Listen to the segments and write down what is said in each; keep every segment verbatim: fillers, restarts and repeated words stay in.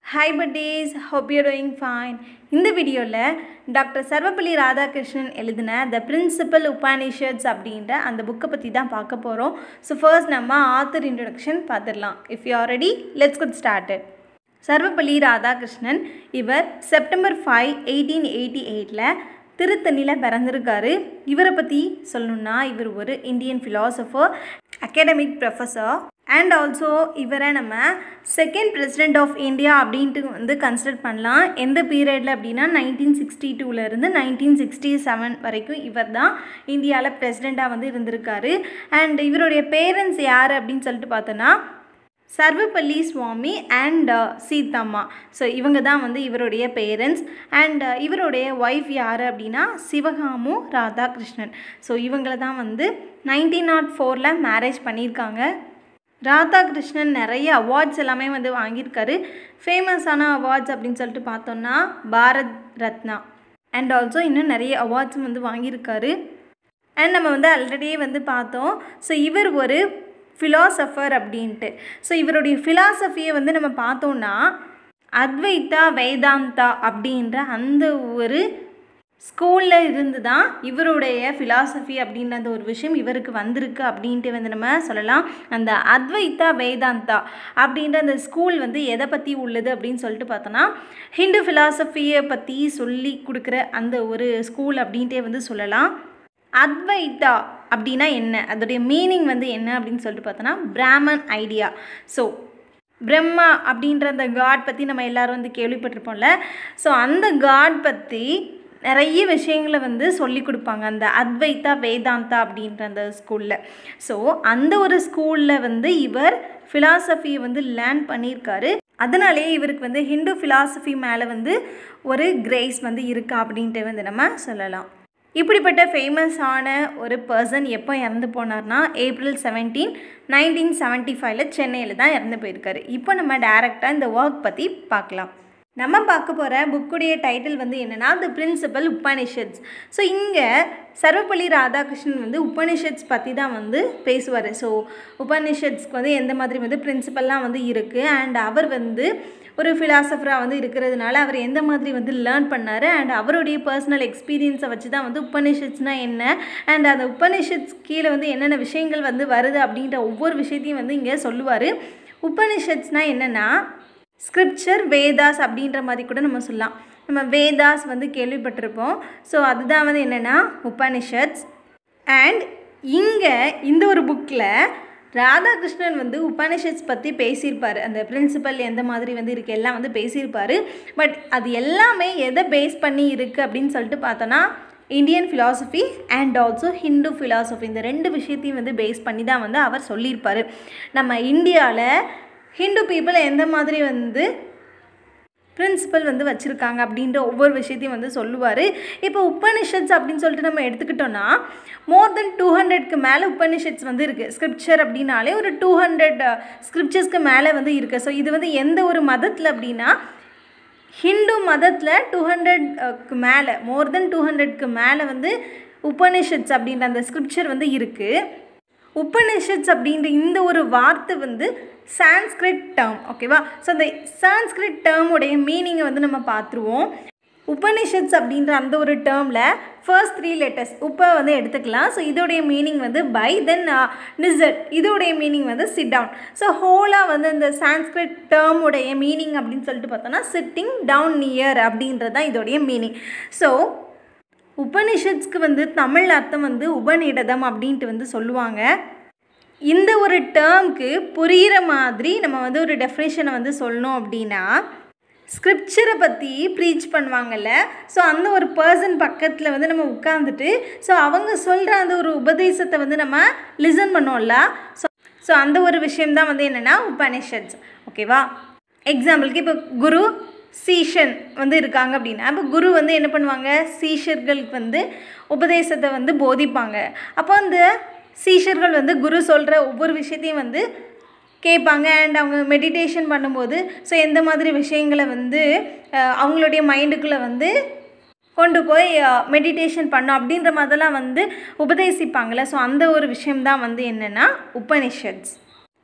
Hi buddies, hope you're doing fine. In the video la Doctor S.RadhaKrishnan எழுதின The Principal Upanishads அப்படின்ற அந்த புக்கை பற்றி தான் பார்க்க போகிறோம். So first நம்ம author introduction பார்த்துடலாம். If you are ready, let's get started. S.RadhaKrishnan இவர் செப்டம்பர் ஃபைவ் எயிட்டீன் எயிட்டி எயிட்டில் திருத்தணியில் பிறந்திருக்காரு. இவரை பற்றி சொல்லணுன்னா இவர் ஒரு Indian philosopher, academic professor and also இவரை நம்ம செகண்ட் பிரசிடெண்ட் ஆஃப் இந்தியா அப்படின்ட்டு வந்து கன்சிடர் பண்ணலாம். எந்த பீரியடில் அப்படின்னா நைன்டீன் சிக்ஸ்டி டூலேருந்து நைன்டீன் சிக்ஸ்டி செவன் வரைக்கும் இவர் தான் இந்தியாவில் பிரசிடெண்ட்டாக வந்து இருந்திருக்காரு. அண்ட் இவருடைய பேரண்ட்ஸ் யார் அப்படின்னு சொல்லிட்டு பார்த்தோன்னா சர்வப்பள்ளி சுவாமி அண்ட் சீதம்மா. ஸோ இவங்க தான் வந்து இவருடைய பேரண்ட்ஸ். அண்ட் இவருடைய ஒய்ஃப் யார் அப்படின்னா சிவகாமு ராதாகிருஷ்ணன். ஸோ இவங்கள தான் வந்து நைன்டீன் நாட் ஃபோரில் மேரேஜ் பண்ணியிருக்காங்க. ராதாகிருஷ்ணன் நிறைய அவார்ட்ஸ் எல்லாமே வந்து வாங்கியிருக்காரு. ஃபேமஸான அவார்ட்ஸ் அப்படின்னு சொல்லிட்டு பார்த்தோன்னா பாரத் ரத்னா அண்ட் ஆல்சோ இன்னும் நிறைய அவார்ட்ஸும் வந்து வாங்கியிருக்காரு. அண்ட் நம்ம வந்து ஆல்ரெடியே வந்து பார்த்தோம். ஸோ இவர் ஒரு ஃபிலாசபர் அப்படின்ட்டு. ஸோ இவருடைய ஃபிலாசபியை வந்து நம்ம பார்த்தோன்னா அத்வைதா வேதாந்தா அப்படின்ற அந்த ஒரு ஸ்கூலில் இருந்து தான் இவருடைய ஃபிலாசபி அப்படின்ற அந்த ஒரு விஷயம் இவருக்கு வந்திருக்கு அப்படின்ட்டு வந்து நம்ம சொல்லலாம். அந்த அத்வைதா வேதாந்தா அப்படின்ற அந்த ஸ்கூல் வந்து எதை பற்றி உள்ளது அப்படின்னு சொல்லிட்டு பார்த்தோன்னா ஹிந்து ஃபிலாசபியை பற்றி சொல்லி கொடுக்குற அந்த ஒரு ஸ்கூல் அப்படின்ட்டே வந்து சொல்லலாம். அத்வைதா அப்படின்னா என்ன, அதோடைய மீனிங் வந்து என்ன அப்படின்னு சொல்லிட்டு பார்த்தோன்னா பிராமன் ஐடியா. ஸோ பிரம்மா அப்படின்ற அந்த காட் பற்றி நம்ம எல்லோரும் வந்து கேள்விப்பட்டிருப்போம்ல. ஸோ அந்த காட் பற்றி நிறைய விஷயங்களை வந்து சொல்லி கொடுப்பாங்க அந்த அத்வைதா வேதாந்தா அப்படின்ற அந்த ஸ்கூலில். ஸோ அந்த ஒரு ஸ்கூலில் வந்து இவர் ஃபிலாசபியை வந்து லேர்ன் பண்ணியிருக்காரு. அதனாலேயே இவருக்கு வந்து ஹிந்து ஃபிலாசபி மேலே வந்து ஒரு கிரேஸ் வந்து இருக்கா அப்படின்ட்டு வந்து நம்ம சொல்லலாம். இப்படிப்பட்ட ஃபேமஸான ஒரு பர்சன் எப்போ இறந்து போனார்னா ஏப்ரல் செவன்டீன் நைன்டீன் செவன்ட்டி ஃபைவ்ல சென்னையில் தான் இறந்து போயிருக்காரு. இப்போ நம்ம டைரெக்டாக இந்த ஒர்க் பற்றி பார்க்கலாம். நம்ம பார்க்க போகிற புக்குடைய டைட்டில் வந்து என்னென்னா த பிரின்சிபல் உபானிஷட்ஸ். ஸோ இங்கே சர்வப்பள்ளி ராதாகிருஷ்ணன் வந்து உபனிஷத்ஸ் பற்றி தான் வந்து பேசுவார். ஸோ உபனிஷத்ஸ்க்கு வந்து எந்த மாதிரி வந்து பிரின்சிபல்லாம் வந்து இருக்குது அண்ட் அவர் வந்து ஒரு ஃபிலாசபராக வந்து இருக்கிறதுனால அவர் எந்த மாதிரி வந்து லேர்ன் பண்ணார் அண்ட் அவருடைய பர்சனல் எக்ஸ்பீரியன்ஸை வச்சு தான் வந்து உபனிஷத்ஸ்னால் என்ன அண்ட் அந்த உபனிஷத்ஸ் கீழே வந்து என்னென்ன விஷயங்கள் வந்து வருது அப்படின்ற ஒவ்வொரு விஷயத்தையும் வந்து இங்கே சொல்லுவார். உபனிஷத்ஸ்னால் என்னென்னா ஸ்கிரிப்சர் வேதாஸ் அப்படின்ற மாதிரி கூட நம்ம சொல்லலாம். நம்ம வேதாஸ் வந்து கேள்விப்பட்டிருப்போம். ஸோ அதுதான் வந்து என்னென்னா உபனிஷத்ஸ். அண்ட் இங்கே இந்த ஒரு புக்கில் ராதாகிருஷ்ணன் வந்து உபனிஷத்ஸ் பற்றி பேசியிருப்பார். அந்த பிரின்சிபல் எந்த மாதிரி வந்து இருக்குது எல்லாம் வந்து பேசியிருப்பார். பட் அது எல்லாமே எதை பேஸ் பண்ணி இருக்குது அப்படின்னு சொல்லிட்டு பார்த்தோன்னா Indian philosophy and also Hindu philosophy இந்த ரெண்டு விஷயத்தையும் வந்து பேஸ் பண்ணி தான் வந்து அவர் சொல்லியிருப்பார். நம்ம இந்தியாவில் ஹிந்து பீப்புள் எந்த மாதிரி வந்து பிரின்சிபல் வந்து வச்சுருக்காங்க அப்படின்ற ஒவ்வொரு விஷயத்தையும் வந்து சொல்லுவார். இப்போ உபனிஷத்ஸ் அப்படின்னு சொல்லிட்டு நம்ம எடுத்துக்கிட்டோன்னா மோர் தென் டூ ஹண்ட்ரட்க்கு மேலே உபனிஷத்ஸ் வந்து இருக்குது. ஸ்கிரிப்சர் அப்படின்னாலே ஒரு டூ ஹண்ட்ரட் ஸ்கிரிப்சர்ஸ்க்கு மேலே வந்து இருக்குது. ஸோ இது வந்து எந்த ஒரு மதத்தில் அப்படின்னா ஹிந்து மதத்தில் டூ ஹண்ட்ரட்க்கு மேலே மோர் தென் டூ ஹண்ட்ரட்க்கு மேலே வந்து உபனிஷத்ஸ் அப்படின்ற அந்த ஸ்கிரிப்சர் வந்து இருக்குது. உபனிஷத்ஸ் அப்படின்ற இந்த ஒரு வார்த்தை வந்து சான்ஸ்கிரிட் டேர்ம், ஓகேவா? ஸோ அந்த சான்ஸ்கிரிட் டேர்முடைய மீனிங்கை வந்து நம்ம பார்த்துருவோம். உபனிஷத்ஸ் அப்படின்ற அந்த ஒரு டேர்மில் ஃபர்ஸ்ட் த்ரீ லெட்டர்ஸ் உப்பை வந்து எடுத்துக்கலாம். ஸோ இதோடைய மீனிங் வந்து பை, தென் நிசட், இதோடைய மீனிங் வந்து சிட் டவுன். ஸோ ஹோலாக வந்து இந்த சான்ஸ்கிரிட் டேர்முடைய மீனிங் அப்படின்னு சொல்லிட்டு பார்த்தோன்னா சிட்டிங் டவுன் நியர் அப்படின்றது தான் இதோடைய மீனிங். ஸோ உபனிஷத்ஸ்க்கு வந்து தமிழ் அர்த்தம் வந்து உபநிடதம் அப்படின்ட்டு வந்து சொல்லுவாங்க. இந்த ஒரு டேர்முக்கு புரிகிற மாதிரி நம்ம வந்து ஒரு டெஃபினேஷனை வந்து சொல்லணும் அப்படின்னா ஸ்கிரிப்சரை பற்றி ப்ரீச் பண்ணுவாங்கல்ல. ஸோ அந்த ஒரு பர்சன் பக்கத்தில் வந்து நம்ம உட்காந்துட்டு ஸோ அவங்க சொல்கிற அந்த ஒரு உபதேசத்தை வந்து நம்ம லிசன் பண்ணோம்ல. ஸோ ஸோ அந்த ஒரு விஷயம்தான் வந்து என்னென்னா உபனிஷத்ஸ், ஓகேவா? எக்ஸாம்பிளுக்கு இப்போ குரு சீஷன் வந்து இருக்காங்க அப்படின்னா இப்போ குரு வந்து என்ன பண்ணுவாங்க, சீஷர்களுக்கு வந்து உபதேசத்தை வந்து போதிப்பாங்க. அப்போ அந்த சீஷர்கள் வந்து குரு சொல்கிற ஒவ்வொரு விஷயத்தையும் வந்து கேட்பாங்க அண்ட் அவங்க மெடிடேஷன் பண்ணும்போது ஸோ எந்த மாதிரி விஷயங்களை வந்து அவங்களுடைய மைண்டுக்குள்ளே வந்து கொண்டு போய் மெடிடேஷன் பண்ணோம் அப்படின்ற மாதிரிலாம் வந்து உபதேசிப்பாங்களே. ஸோ அந்த ஒரு விஷயம்தான் வந்து என்னென்னா உபனிஷத்ஸ்.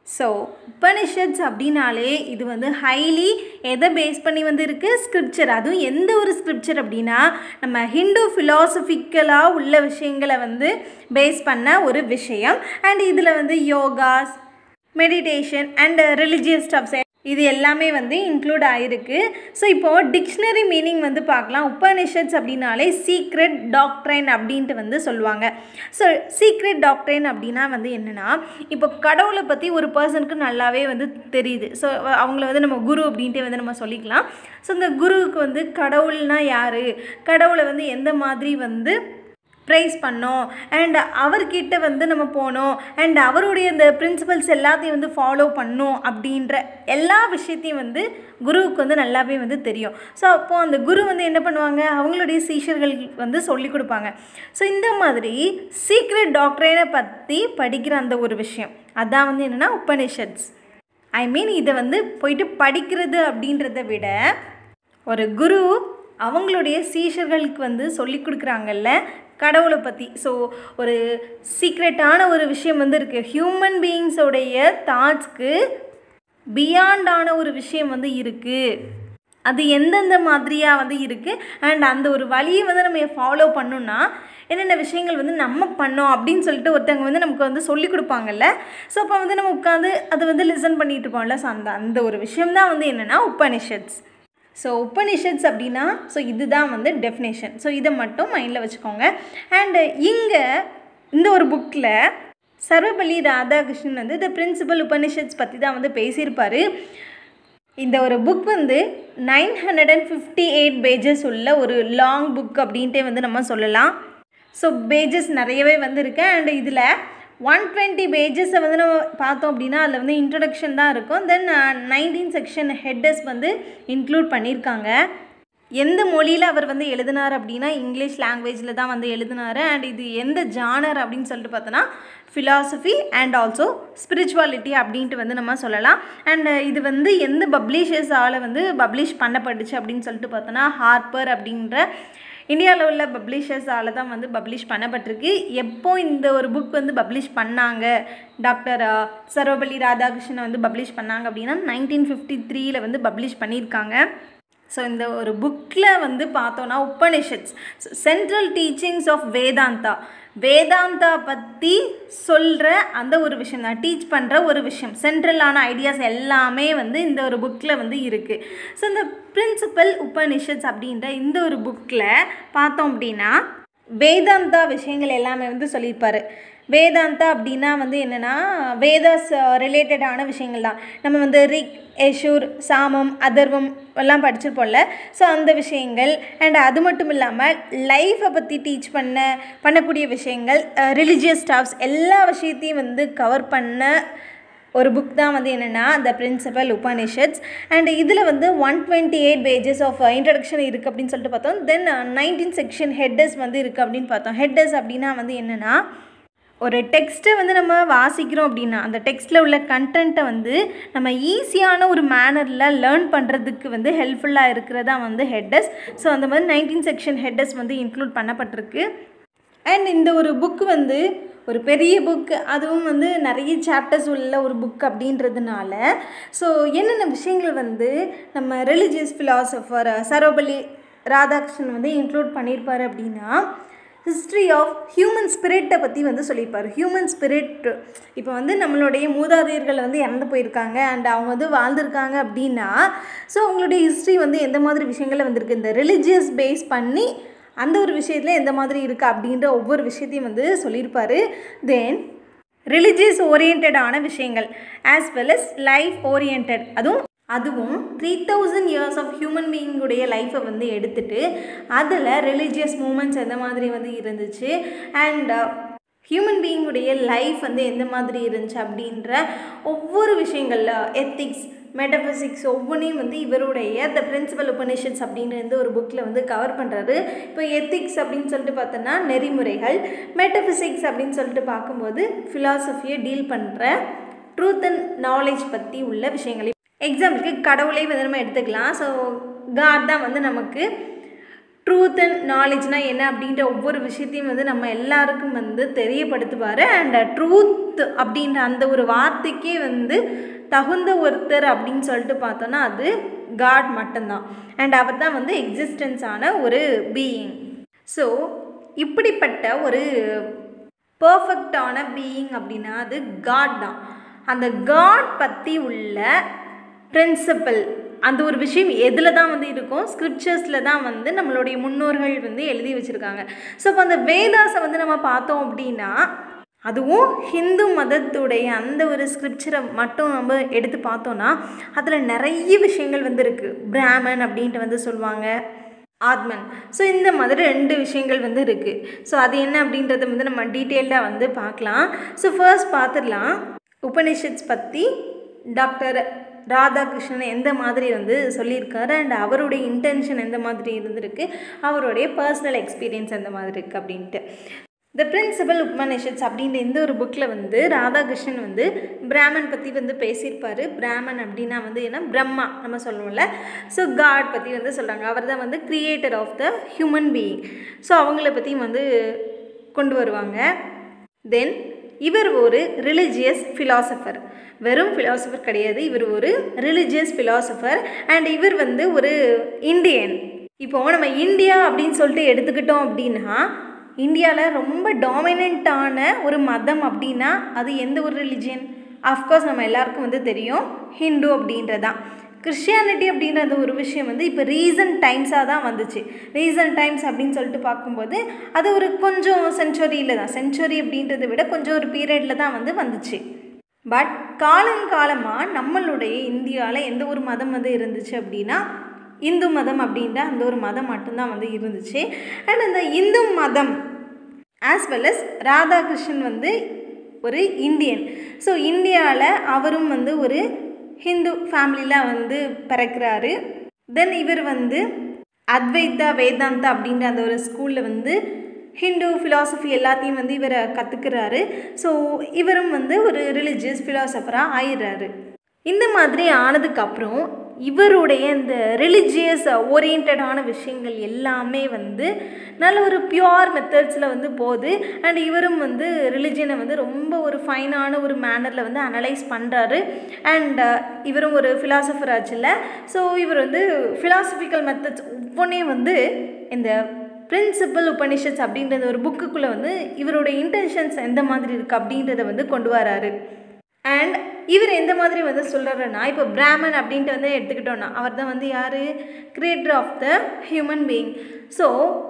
ஸோ உபனிஷத்ஸ் அப்படின்னாலே இது வந்து ஹைலி எதை பேஸ் பண்ணி வந்து இருக்குது, ஸ்கிரிப்சர். அதுவும் எந்த ஒரு ஸ்கிரிப்சர் அப்படின்னா நம்ம ஹிந்து ஃபிலாசபிக்கலாக உள்ள விஷயங்களை வந்து பேஸ் பண்ண ஒரு விஷயம். அண்ட் இதில் வந்து yogas, meditation and religious stuffs இது எல்லாமே வந்து இன்க்ளூட் ஆகிருக்கு. ஸோ இப்போது டிக்ஷனரி மீனிங் வந்து பார்க்கலாம். உபனிஷத்ஸ் அப்படின்னாலே சீக்ரெட் டாக்ட்ரைன் அப்படின்ட்டு வந்து சொல்லுவாங்க. ஸோ சீக்ரெட் டாக்ட்ரைன் அப்படின்னா வந்து என்னென்னா, இப்போ கடவுளை பற்றி ஒரு பர்சனுக்கு நல்லாவே வந்து தெரியுது. ஸோ அவங்கள வந்து நம்ம குரு அப்படின்ட்டு வந்து நம்ம சொல்லிக்கலாம். ஸோ இந்த குருவுக்கு வந்து கடவுள்னா யார், கடவுளை வந்து எந்த மாதிரி வந்து ப்ரைஸ் பண்ணோம், அண்ட் அவர்கிட்ட வந்து நம்ம போனோம், அண்ட் அவருடைய இந்த பிரின்சிபல்ஸ் எல்லாத்தையும் வந்து ஃபாலோ பண்ணோம் அப்படின்ற எல்லா விஷயத்தையும் வந்து குருவுக்கு வந்து நல்லாவே வந்து தெரியும். ஸோ அப்போது அந்த குரு வந்து என்ன பண்ணுவாங்க, அவங்களுடைய சீஷர்களுக்கு வந்து சொல்லிக் கொடுப்பாங்க. ஸோ இந்த மாதிரி சீக்ரெட் டாக்டரைனை பற்றி படிக்கிற அந்த ஒரு விஷயம் அதான் வந்து என்னென்னா உபனிஷத்ஸ். ஐ மீன் இதை வந்து போயிட்டு படிக்கிறது அப்படின்றத விட ஒரு குரு அவங்களுடைய சீஷர்களுக்கு வந்து சொல்லி கொடுக்குறாங்கல்ல கடவுளை பற்றி. ஸோ ஒரு சீக்ரெட்டான ஒரு விஷயம் வந்து இருக்குது. ஹியூமன் பீயிங்ஸோடைய தாட்ஸ்க்கு பியாண்டான ஒரு விஷயம் வந்து இருக்குது. அது எந்தெந்த மாதிரியாக வந்து இருக்குது, அண்ட் அந்த ஒரு வழியை வந்து நம்ம ஃபாலோ பண்ணோன்னா என்னென்ன விஷயங்கள் வந்து நம்ம பண்ணோம் அப்படின்னு சொல்லிட்டு ஒருத்தவங்க வந்து நமக்கு வந்து சொல்லி கொடுப்பாங்கல்ல. ஸோ அப்போ வந்து நம்ம உட்காந்து அதை வந்து லிசன் பண்ணிகிட்டு இருக்கோம்ல. ஸோ அந்த அந்த ஒரு விஷயம்தான் வந்து என்னென்னா உபனிஷத்ஸ். ஸோ உபனிஷத்ஸ் அப்படின்னா ஸோ இதுதான் வந்து டெஃபினேஷன். ஸோ இதை மட்டும் மைண்டில் வச்சுக்கோங்க. அண்டு இங்கே இந்த ஒரு புக்கில் சர்வபள்ளி ராதாகிருஷ்ணன் வந்து த பிரின்சிபல் உபனிஷத்ஸ் பற்றி தான் வந்து பேசியிருப்பார். இந்த ஒரு புக் வந்து nine hundred and fifty eight pages உள்ள ஒரு லாங் புக் அப்படின்ட்டே வந்து நம்ம சொல்லலாம். ஸோ பேஜஸ் நிறையவே வந்து இருக்கு. அண்ட் இதில் ஒன் டுவெண்ட்டி பேஜஸை வந்து நம்ம பார்த்தோம் அப்படின்னா அதில் வந்து இன்ட்ரடக்ஷன் தான் இருக்கும். தென் நைன்டீன் செக்ஷன் ஹெட்டர்ஸ் வந்து இன்க்ளூட் பண்ணியிருக்காங்க. எந்த மொழியில் அவர் வந்து எழுதினார் அப்படின்னா இங்கிலீஷ் லாங்குவேஜில் தான் வந்து எழுதினார். அண்ட் இது எந்த ஜானர் அப்படின்னு சொல்லிட்டு பார்த்தோன்னா ஃபிலாசபி அண்ட் ஆல்சோ ஸ்பிரிச்சுவாலிட்டி அப்படின்ட்டு வந்து நம்ம சொல்லலாம். அண்ட் இது வந்து எந்த பப்ளிஷர்ஸால் வந்து பப்ளிஷ் பண்ணப்பட்டுச்சு அப்படின்னு சொல்லிட்டு பார்த்தோன்னா ஹார்ப்பர் அப்படின்ற இந்தியாவில் உள்ள பப்ளிஷர்ஸால் தான் வந்து பப்ளிஷ் பண்ணப்பட்டிருக்கு. எப்போ இந்த ஒரு புக் வந்து பப்ளிஷ் பண்ணாங்க, டாக்டர் சர்வபள்ளி ராதாகிருஷ்ணன் வந்து பப்ளிஷ் பண்ணாங்க அப்படின்னா நைன்டீன் ஃபிஃப்டி த்ரீயில் வந்து பப்ளிஷ் பண்ணியிருக்காங்க. ஸோ இந்த ஒரு புக்கில் வந்து பார்த்தோன்னா Upanishads central teachings of Vedanta, Vedanta பற்றி சொல்கிற அந்த ஒரு விஷயம் தான், டீச் பண்ணுற ஒரு விஷயம், சென்ட்ரலான ஐடியாஸ் எல்லாமே வந்து இந்த ஒரு புக்கில் வந்து இருக்குது. ஸோ இந்த பிரின்சிபல் உபனிஷத்ஸ் அப்படின்ற இந்த ஒரு புக்கில் பார்த்தோம் அப்படின்னா வேதாந்தா விஷயங்கள் எல்லாமே வந்து சொல்லியிருப்பார். வேதாந்தா அப்படின்னா வந்து என்னென்னா வேதாஸ் ரிலேட்டடான விஷயங்கள் தான். நம்ம வந்து ரிக், யஷூர், சாமம், அதர்வம் எல்லாம் படிச்சிருப்போம்ல. ஸோ அந்த விஷயங்கள் அண்ட் அது மட்டும் இல்லாமல் லைஃப்பை பற்றி டீச் பண்ண பண்ணக்கூடிய விஷயங்கள், ரிலிஜியஸ் ஸ்டாஃப்ஸ் எல்லா விஷயத்தையும் வந்து கவர் பண்ண ஒரு புக் தான் வந்து என்னென்னா த பிரின்சிபல் உபனிஷத்ஸ். அண்ட் இதில் வந்து one twenty eight pages of introduction இருக்குது அப்படின்னு சொல்லிட்டு பார்த்தோம். தென் நைன்டீன் செக்ஷன் ஹெட்டர்ஸ் வந்து இருக்குது அப்படின்னு பார்த்தோம். ஹெட்டர்ஸ் அப்படின்னா வந்து என்னென்னா ஒரு டெக்ஸ்ட்டை வந்து நம்ம வாசிக்கிறோம் அப்படின்னா அந்த டெக்ஸ்ட்டில் உள்ள கண்டென்ட்டை வந்து நம்ம ஈஸியான ஒரு மேனரில் லேர்ன் பண்ணுறதுக்கு வந்து ஹெல்ப்ஃபுல்லாக இருக்கிறதா வந்து ஹெட்டர்ஸ். ஸோ அந்த மாதிரி நைன்டீன் செக்ஷன் ஹெட்டர்ஸ் வந்து இன்க்ளூட் பண்ணப்பட்டிருக்கு. அண்ட் இந்த ஒரு புக்கு வந்து ஒரு பெரிய புக், அதுவும் வந்து நிறைய சாப்டர்ஸ் உள்ள ஒரு புக் அப்படின்றதுனால ஸோ என்னென்ன விஷயங்கள் வந்து நம்ம ரிலிஜியஸ் ஃபிலாசபர் சர்வபள்ளி ராதாகிருஷ்ணன் வந்து இன்க்ளூட் பண்ணியிருப்பார் அப்படின்னா ஹிஸ்ட்ரி ஆஃப் ஹியூமன் ஸ்பிரிட்டை பற்றி வந்து சொல்லியிருப்பார். ஹியூமன் ஸ்பிரிட் இப்போ வந்து நம்மளுடைய மூதாதையர்கள் வந்து இறந்து போயிருக்காங்க அண்ட் அவங்க வந்து வாழ்ந்துருக்காங்க அப்படின்னா ஸோ அவங்களுடைய ஹிஸ்ட்ரி வந்து எந்த மாதிரி விஷயங்களில் வந்திருக்கு, இந்த ரிலிஜியஸ் பேஸ் பண்ணி அந்த ஒரு விஷயத்தில் எந்த மாதிரி இருக்குது அப்படின்ற ஒவ்வொரு விஷயத்தையும் வந்து சொல்லியிருப்பார். தென் ரிலிஜியஸ் ஓரியன்டான விஷயங்கள் as well as life orient, அதுவும் அதுவும் three thousand years of human பீயிங்குடைய லைஃப்பை வந்து எடுத்துகிட்டு அதில் ரிலீஜியஸ் மூமெண்ட்ஸ் எந்த மாதிரி வந்து இருந்துச்சு அண்ட் ஹியூமன் பீயிங்குடைய லைஃப் வந்து எந்த மாதிரி இருந்துச்சு அப்படின்ற ஒவ்வொரு விஷயங்களில் எத்திக்ஸ், மெட்டபிசிக்ஸ் ஒவ்வொன்றையும் வந்து இவருடைய த பிரின்சிபல் உபனிஷத்ஸ் அப்படின்ற ஒரு புக்கில் வந்து கவர் பண்ணுறாரு. இப்போ எத்திக்ஸ் அப்படின்னு சொல்லிட்டு பார்த்தோன்னா நெறிமுறைகள், மெட்டபிசிக்ஸ் அப்படின்னு சொல்லிட்டு பார்க்கும்போது ஃபிலாசபியை டீல் பண்ணுற ட்ரூத் அண்ட் நாலேஜ் பற்றி உள்ள விஷயங்களை, எக்ஸாம்பிளுக்கு கடவுளை வந்து நம்ம எடுத்துக்கலாம். ஸோ காட் தான் வந்து நமக்கு ட்ரூத் அண்ட் நாலேஜ்னா என்ன அப்படின்ற ஒவ்வொரு விஷயத்தையும் வந்து நம்ம எல்லாருக்கும் வந்து தெரியப்படுத்துவார். அண்ட் ட்ரூத் அப்படின்ற அந்த ஒரு வார்த்தைக்கே வந்து தகுந்த ஒருத்தர் அப்படின்னு சொல்லிட்டு பார்த்தோன்னா அது காட் மட்டும்தான். அண்ட் அவர் தான் வந்து எக்ஸிஸ்டன்ஸான ஒரு பீயிங். ஸோ இப்படிப்பட்ட ஒரு பர்ஃபெக்டான பீயிங் அப்படின்னா அது காட் தான். அந்த காட் பற்றி உள்ள பிரின்சிபல் அந்த ஒரு விஷயம் எதில் தான் வந்து இருக்கும், ஸ்கிரிப்சர்ஸில் தான் வந்து நம்மளுடைய முன்னோர்கள் வந்து எழுதி வச்சுருக்காங்க. ஸோ இப்போ அந்த வேதாஸை வந்து நம்ம பார்த்தோம் அப்படின்னா அதுவும் ஹிந்து மதத்துடைய அந்த ஒரு ஸ்கிரிப்சரை மட்டும் நம்ம எடுத்து பார்த்தோன்னா அதில் நிறைய விஷயங்கள் வந்து இருக்குது. பிராமன் அப்படின்ட்டு வந்து சொல்லுவாங்க, ஆத்மன். ஸோ இந்த மாதிரி ரெண்டு விஷயங்கள் வந்து இருக்குது. ஸோ அது என்ன அப்படின்றத வந்து நம்ம டீட்டெயில்டாக வந்து பார்க்கலாம். ஸோ ஃபர்ஸ்ட் பார்த்துடலாம் உபனிஷத்ஸ் பற்றி டாக்டர் ராதாகிருஷ்ணன் எந்த மாதிரி வந்து சொல்லியிருக்காரு அண்ட் அவருடைய இன்டென்ஷன் எந்த மாதிரி இருந்திருக்கு, அவருடைய பர்சனல் எக்ஸ்பீரியன்ஸ் எந்த மாதிரி இருக்குது அப்படின்ட்டு. த பிரின்சிபல் உபனிஷத்ஸ் அப்படின்ற இந்த ஒரு புக்கில் வந்து ராதாகிருஷ்ணன் வந்து பிராமன் பற்றி வந்து பேசியிருப்பார். பிராமன் அப்படின்னா வந்து என்ன, பிரம்மா நம்ம சொல்லுவோம்ல. ஸோ காட் பற்றி வந்து சொல்கிறாங்க. அவர் தான் வந்து creator of the human being. So அவங்கள பற்றியும் வந்து கொண்டு வருவாங்க. தென் இவர் ஒரு ரிலிஜியஸ் ஃபிலாசபர். வெறும் ஃபிலாசபர் கிடையாது, இவர் ஒரு ரிலிஜியஸ் ஃபிலாசபர். அண்ட் இவர் வந்து ஒரு இந்தியன். இப்போது நம்ம இந்தியா அப்படின்னு சொல்லிட்டு எடுத்துக்கிட்டோம் அப்படின்னா இந்தியாவில் ரொம்ப டாமினண்ட்டான ஒரு மதம் அப்படின்னா அது எந்த ஒரு ரிலிஜியன்? அஃப்கோர்ஸ் நம்ம எல்லாருக்கும் வந்து தெரியும் ஹிந்து அப்படின்றதான். கிறிஸ்டியானிட்டி அப்படின்ற அந்த ஒரு விஷயம் வந்து இப்போ ரீசன்ட் டைம்ஸாக தான் வந்துச்சு. ரீசன்ட் டைம்ஸ் அப்படின்னு சொல்லிட்டு பார்க்கும்போது அது ஒரு கொஞ்சம் செஞ்சுரியில் தான், செஞ்சுரி அப்படின்றத விட கொஞ்சம் ஒரு பீரியடில் தான் வந்து வந்துச்சு. பட் காலங்காலமாக நம்மளுடைய இந்தியாவில் எந்த ஒரு மதம் வந்து இருந்துச்சு அப்படின்னா இந்து மதம் அப்படின்ற அந்த ஒரு மதம் மட்டும்தான் வந்து இருந்துச்சு. அண்ட் அந்த இந்து மதம் ஆஸ் வெல் அஸ் ராதாகிருஷ்ணன் வந்து ஒரு இந்தியன். ஸோ இந்தியாவில் அவரும் வந்து ஒரு ஹிந்து ஃபேமிலியில் வந்து பிறக்கிறாரு. தென் இவர் வந்து அத்வைதா வேதாந்தா அப்படின்ற அந்த ஒரு ஸ்கூலில் வந்து ஹிந்து ஃபிலாசபி எல்லாத்தையும் வந்து இவரை கற்றுக்கிறாரு. ஸோ இவரும் வந்து ஒரு ரிலிஜியஸ் ஃபிலாசபராக ஆயிடுறாரு. இந்த மாதிரி ஆனதுக்கப்புறம் இவருடைய இந்த ரிலிஜியஸ் ஓரியன்டான விஷயங்கள் எல்லாமே வந்து நல்ல ஒரு பியூர் மெத்தட்ஸில் வந்து போகுது. அண்ட் இவரும் வந்து ரிலிஜியனை வந்து ரொம்ப ஒரு ஃபைனான ஒரு மேனரில் வந்து அனலைஸ் பண்ணுறாரு. அண்ட் இவரும் ஒரு ஃபிலாசபர் ஆச்சுல்ல. ஸோ இவர் வந்து ஃபிலாசபிக்கல் மெத்தட்ஸ் ஒவ்வொன்றையும் வந்து இந்த பிரின்சிபல் உபனிஷத்ஸ் அப்படின்றது ஒரு புக்குக்குள்ளே வந்து இவருடைய இன்டென்ஷன்ஸ் எந்த மாதிரி இருக்குது அப்படின்றத வந்து கொண்டு வராரு. அண்ட் இவர் எந்த மாதிரி வந்து சொல்கிறாருன்னா, இப்போ பிராமன் அப்படின்ட்டு வந்து எடுத்துக்கிட்டோன்னா அவர் தான் வந்து யார், creator of the human being. So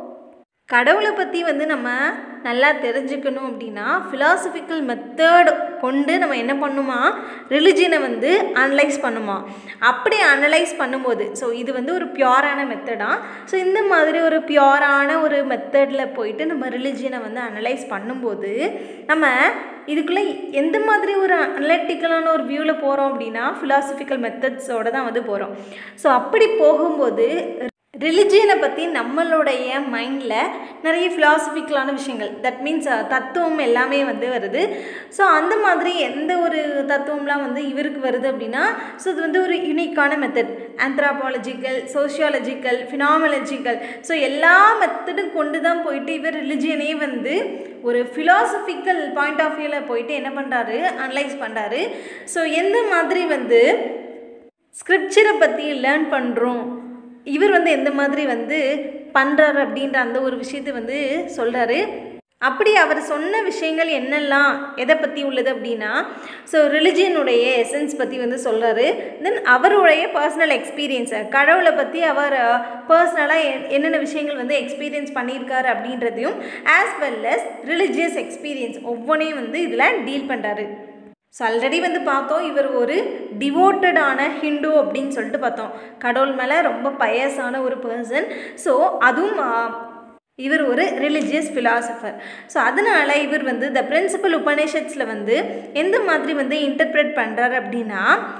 கடவுளை பற்றி வந்து நம்ம நல்லா தெரிஞ்சுக்கணும் அப்படின்னா ஃபிலாசபிக்கல் மெத்தட் கொண்டு நம்ம என்ன பண்ணுமா, ரிலிஜியனை வந்து அனலைஸ் பண்ணுமா. அப்படி அனலைஸ் பண்ணும்போது ஸோ இது வந்து ஒரு பியூரான மெத்தடாக. ஸோ இந்த மாதிரி ஒரு பியூரான ஒரு மெத்தடில் போயிட்டு நம்ம ரிலிஜியனை வந்து அனலைஸ் பண்ணும்போது நம்ம இதுக்குள்ளே எந்த மாதிரி ஒரு அனலிட்டிக்கலான ஒரு வியூவில் போகிறோம் அப்படின்னா ஃபிலாசபிக்கல் மெத்தட்ஸோடு தான் வந்து போகிறோம். ஸோ அப்படி போகும்போது ரிலிஜியனை பற்றி நம்மளுடைய மைண்டில் நிறைய ஃபிலாசபிக்கலான விஷயங்கள், தட் மீன்ஸ் தத்துவம் எல்லாமே வந்து வருது. ஸோ அந்த மாதிரி எந்த ஒரு தத்துவம்லாம் வந்து இவருக்கு வருது அப்படின்னா ஸோ இது வந்து ஒரு யூனிக்கான method. Anthropological, sociological, phenomenological, so எல்லா மெத்தடும் கொண்டு தான் போயிட்டு இவர் ரிலிஜியனே வந்து ஒரு ஃபிலாசபிக்கல் பாயிண்ட் ஆஃப் வியூவில் போயிட்டு என்ன பண்ணுறாரு, அனலைஸ் பண்ணுறாரு. ஸோ எந்த மாதிரி வந்து ஸ்கிரிப்சரை பற்றி லேர்ன் பண்ணுறோம், இவர் வந்து எந்த மாதிரி வந்து பண்ணுறாரு அப்படின்ற அந்த ஒரு விஷயத்தை வந்து சொல்கிறாரு. அப்படி அவர் சொன்ன விஷயங்கள் என்னெல்லாம் எதை பற்றி உள்ளது அப்படின்னா ஸோ ரிலிஜியனுடைய எசன்ஸ் பற்றி வந்து சொல்கிறாரு. தென் அவருடைய பர்சனல் எக்ஸ்பீரியன்ஸை, கடவுளை பற்றி அவர் பர்சனலாக என்னென்ன விஷயங்கள் வந்து எக்ஸ்பீரியன்ஸ் பண்ணியிருக்காரு அப்படின்றதையும் as well as religious experience ஒவ்வொன்றையும் வந்து இதில் டீல் பண்ணுறாரு. ஸோ ஆல்ரெடி வந்து பார்த்தோம் இவர் ஒரு டிவோட்டடான ஹிந்து அப்படின்னு சொல்லிட்டு பார்த்தோம், கடவுள் மேலே ரொம்ப பயஸான ஒரு பர்சன். ஸோ அதுவும் இவர் ஒரு ரிலிஜியஸ் ஃபிலாசபர். ஸோ அதனால் இவர் வந்து த பிரின்சிபல் உபனிஷத்ஸில் வந்து எந்த மாதிரி வந்து இன்டர்பிரேட் பண்ணுறாரு அப்படின்னா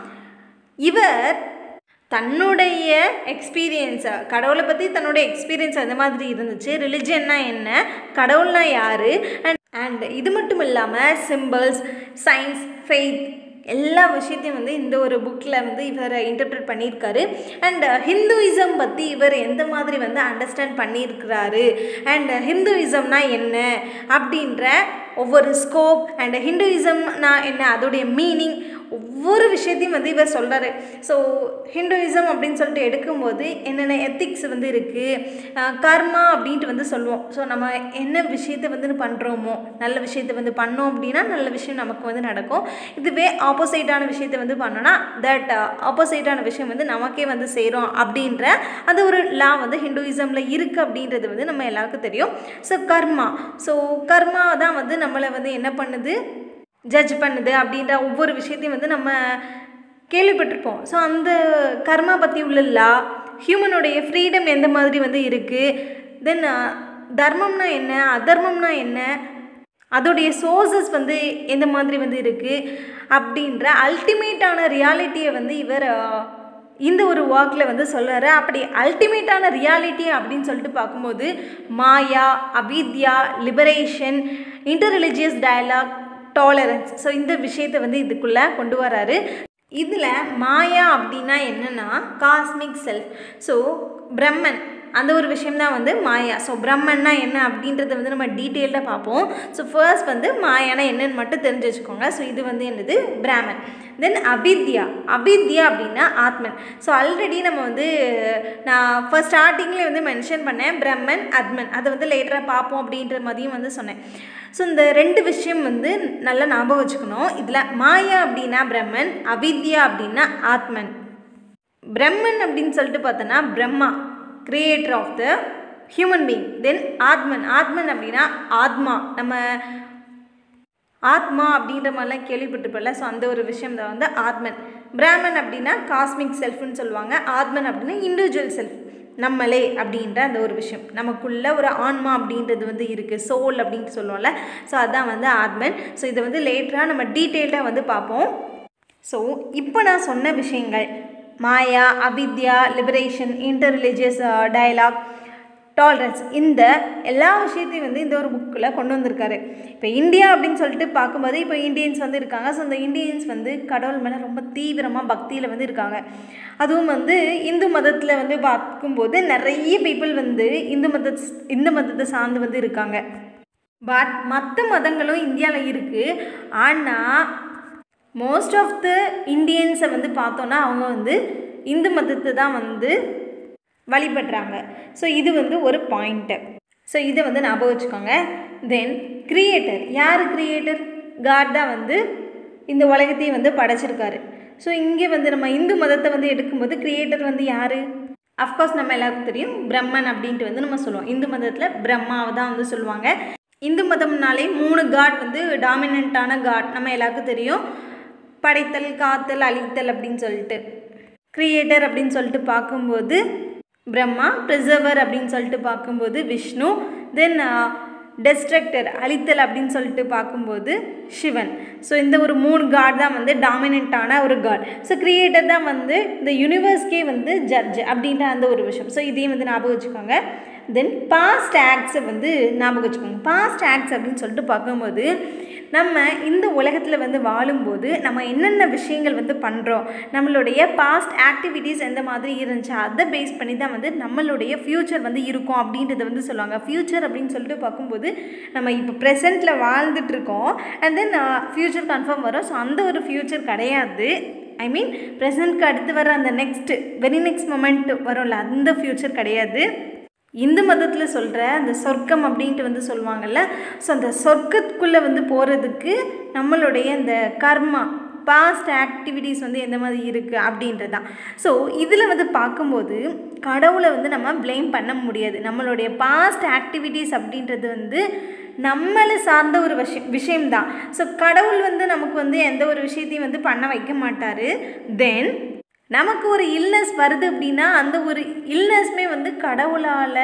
இவர் தன்னுடைய எக்ஸ்பீரியன்ஸை, கடவுளை பற்றி தன்னுடைய எக்ஸ்பீரியன்ஸ் அந்த மாதிரி இருந்துச்சு, ரிலிஜியன்னா என்ன, கடவுள்னா யார், அண்ட் அண்ட் இது மட்டும் இல்லாமல் சிம்பிள்ஸ், சயின்ஸ், ஃபெய்த், எல்லா விஷயத்தையும் வந்து இந்த ஒரு புக்கில் வந்து இவர் இன்டர்பிரட் பண்ணியிருக்காரு. அண்ட் ஹிந்துயிசம் பற்றி இவர் எந்த மாதிரி வந்து அண்டர்ஸ்டாண்ட் பண்ணியிருக்கிறாரு, அண்ட் ஹிந்துயிசம்னா என்ன அப்படின்ற ஒவ்வொரு ஸ்கோப், அண்ட் ஹிந்துயிசம்னா என்ன அதோடைய மீனிங், ஒவ்வொரு விஷயத்தையும் வந்து இவர் சொல்கிறாரு. ஸோ ஹிந்துயிசம் அப்படின்னு சொல்லிட்டு எடுக்கும்போது என்னென்ன எத்திக்ஸ் வந்து இருக்குது, கர்மா அப்படின்ட்டு வந்து சொல்லுவோம். ஸோ நம்ம என்ன விஷயத்தை வந்து பண்ணுறோமோ, நல்ல விஷயத்தை வந்து பண்ணோம் அப்படின்னா நல்ல விஷயம் நமக்கு வந்து நடக்கும். இதுவே ஆப்போசிட்டான விஷயத்தை வந்து பண்ணோன்னா தட் ஆப்போசிட்டான விஷயம் வந்து நமக்கே வந்து செய்கிறோம் அப்படின்ற அந்த ஒரு லா வந்து ஹிந்துயிசமில் இருக்குது அப்படின்றது வந்து நம்ம எல்லாருக்கும் தெரியும். ஸோ கர்மா, ஸோ கர்மா தான் வந்து நம்மளை வந்து என்ன பண்ணுது, ஜட்ஜ் பண்ணுது அப்படின்ற ஒவ்வொரு விஷயத்தையும் வந்து நம்ம கேள்விப்பட்டிருப்போம். ஸோ அந்த கர்மா பற்றி உள்ள லா, ஹியூமனுடைய ஃப்ரீடம் எந்த மாதிரி வந்து இருக்குது, தென் தர்மம்னா என்ன, அதர்மம்னா என்ன, அதோடைய சோர்ஸஸ் வந்து எந்த மாதிரி வந்து இருக்குது அப்படின்ற அல்டிமேட்டான ரியாலிட்டியை வந்து இவர் இந்த ஒரு வாக்கில் வந்து சொல்கிறாரு. அப்படி அல்டிமேட்டான ரியாலிட்டி அப்படின்னு சொல்லிட்டு பார்க்கும்போது maya, avidya, liberation, interreligious dialogue, tolerance, so இந்த விஷயத்தை வந்து இதுக்குள்ளே கொண்டு வராரு. இதில் மாயா அப்படின்னா என்னென்னா காஸ்மிக் செல்ஃப், ஸோ பிரம்மன் அந்த ஒரு விஷயம்தான் வந்து மாயா. ஸோ பிரம்மன்னா என்ன அப்படின்றத வந்து நம்ம டீட்டெயில்டாக பார்ப்போம். ஸோ ஃபர்ஸ்ட் வந்து மாயானா என்னன்னு மட்டும் தெரிஞ்சு வச்சுக்கோங்க. ஸோ இது வந்து என்னது, பிராமன். தென் அவித்யா, அவித்யா அப்படின்னா ஆத்மன். ஸோ ஆல்ரெடி நம்ம வந்து நான் ஃபர்ஸ்ட் ஸ்டார்டிங்லேயே வந்து மென்ஷன் பண்ணேன் பிரம்மன் அத்மன், அதை வந்து லேட்டராக பார்ப்போம் அப்படின்ற மாதிரியும் வந்து சொன்னேன். ஸோ இந்த ரெண்டு விஷயம் வந்து நல்லா ஞாபகம் வச்சுக்கணும். இதில் மாயா அப்படின்னா பிரம்மன், அவித்யா அப்படின்னா ஆத்மன். பிரம்மன் அப்படின்னு சொல்லிட்டு பார்த்தோன்னா Brahma, creator of the human being. Then Atman, Atman அப்படின்னா ஆத்மா, நம்ம ஆத்மா அப்படின்ற மாதிரிலாம் கேள்விப்பட்டிருப்பல. ஸோ அந்த ஒரு விஷயம் தான் வந்து ஆத்மன். பிராமன் அப்படின்னா காஸ்மிக் செல்ஃப்னு சொல்லுவாங்க. ஆத்மன் அப்படின்னா இண்டிவிஜுவல் செல்ஃப், நம்மளே அப்படின்ற அந்த ஒரு விஷயம், நமக்குள்ள ஒரு ஆன்மா அப்படின்றது வந்து இருக்குது, சோல் அப்படின்ட்டு சொல்லுவோம்ல. ஸோ அதுதான் வந்து ஆத்மன். ஸோ இதை வந்து லேட்டராக நம்ம டீட்டெயில்டாக வந்து பார்ப்போம். ஸோ இப்போ நான் சொன்ன விஷயங்கள் மாயா, avidya, liberation, interreligious dialogue, tolerance, இந்த எல்லா விஷயத்தையும் வந்து இந்த ஒரு புக்கில் கொண்டு வந்திருக்காரு. இப்போ இந்தியா அப்படின்னு சொல்லிட்டு பார்க்கும்போது இப்போ இந்தியன்ஸ் வந்து இருக்காங்க. ஸோ இந்த இந்தியன்ஸ் வந்து கடவுள் மேலே ரொம்ப தீவிரமாக பக்தியில் வந்து இருக்காங்க. அதுவும் வந்து இந்து மதத்தில் வந்து பார்க்கும்போது நிறைய பீப்புள் வந்து இந்து மத இந்து மதத்தை சார்ந்து வந்து இருக்காங்க. பட் மற்ற மதங்களும் இந்தியாவில் இருக்குது. ஆனால் மோஸ்ட் ஆஃப் த இந்தியன்ஸை வந்து பார்த்தோன்னா அவங்க வந்து இந்து மதத்தை தான் வந்து வழிபடுறாங்க. ஸோ இது வந்து ஒரு பாயிண்ட்டு. ஸோ இதை வந்து ஞாபகம் வச்சுக்கோங்க. தென் கிரியேட்டர், யார் கிரியேட்டர்? காட் தான் வந்து இந்த உலகத்தையும் வந்து படைச்சிருக்காரு. ஸோ இங்கே வந்து நம்ம இந்து மதத்தை வந்து எடுக்கும்போது கிரியேட்டர் வந்து யார்? அஃப்கோர்ஸ் நம்ம எல்லாருக்கும் தெரியும் பிரம்மன் அப்படின்ட்டு வந்து நம்ம சொல்லுவோம். இந்து மதத்தில் பிரம்மாவை தான் வந்து சொல்லுவாங்க. இந்து மதம்னாலே மூணு காட் வந்து டாமினண்ட்டான காட் நம்ம எல்லாருக்கும் தெரியும். படைத்தல், காத்தல், அழித்தல் அப்படின்னு சொல்லிட்டு. கிரியேட்டர் அப்படின்னு சொல்லிட்டு பார்க்கும்போது பிரம்மா, ப்ரிசர்வர் அப்படின்னு சொல்லிட்டு பார்க்கும்போது விஷ்ணு, தென் டெஸ்ட்ரக்டர், அழித்தல் அப்படின்னு சொல்லிட்டு பார்க்கும்போது சிவன். ஸோ இந்த ஒரு மூணு காட் தான் வந்து டாமினண்ட்டான ஒரு காட். ஸோ கிரியேட்டர் தான் வந்து இந்த யூனிவர்ஸ்க்கே வந்து ஜட்ஜ் அப்படின்ற அந்த ஒரு விஷயம். ஸோ இதையும் வந்து ஞாபகம் வச்சுக்கோங்க. தென் பாஸ்ட் ஆக்ட்ஸை வந்து ஞாபகம் வச்சுக்கோங்க. பாஸ்ட் ஆக்ட்ஸ் அப்படின்னு சொல்லிட்டு பார்க்கும்போது நம்ம இந்த உலகத்தில் வந்து வாழும்போது நம்ம என்னென்ன விஷயங்கள் வந்து பண்ணுறோம், நம்மளுடைய பாஸ்ட் ஆக்டிவிட்டீஸ் எந்த மாதிரி இருந்துச்சு அதை பேஸ் பண்ணி தான் வந்து நம்மளுடைய ஃப்யூச்சர் வந்து இருக்கும் அப்படின்றத வந்து சொல்லுவாங்க. ஃப்யூச்சர் அப்படின்னு சொல்லிட்டு பார்க்கும்போது நம்ம இப்போ ப்ரெசென்ட்டில் வாழ்ந்துட்டுருக்கோம், அண்ட் தென் ஃப்யூச்சர் கன்ஃபார்ம் வரும். ஸோ அந்த ஒரு ஃப்யூச்சர் கிடையாது. ஐ மீன் ப்ரெசென்ட்க்கு அடுத்து வர அந்த நெக்ஸ்ட்டு வெரி நெக்ஸ்ட் மொமெண்ட் வரும்ல, அந்த ஃப்யூச்சர் கிடையாது. இந்து மதத்தில் சொல்கிற அந்த சொர்க்கம் அப்படின்ட்டு வந்து சொல்லுவாங்கள்ல. ஸோ அந்த சொர்க்கத்துக்குள்ளே வந்து போகிறதுக்கு நம்மளுடைய அந்த கர்மா, பாஸ்ட் ஆக்டிவிட்டீஸ் வந்து எந்த மாதிரி இருக்குது அப்படின்றது தான். ஸோ இதில் வந்து பார்க்கும்போது கடவுளை வந்து நம்ம ப்ளேம் பண்ண முடியாது. நம்மளுடைய பாஸ்ட் ஆக்டிவிட்டீஸ் அப்படின்றது வந்து நம்மளை சார்ந்த ஒரு விஷயம் விஷயம்தான். ஸோ கடவுள் வந்து நமக்கு வந்து எந்த ஒரு விஷயத்தையும் வந்து பண்ண வைக்க மாட்டார். தென் நமக்கு ஒரு இல்னஸ் வருது அப்படின்னா அந்த ஒரு இல்னஸ்மே வந்து கடவுளால்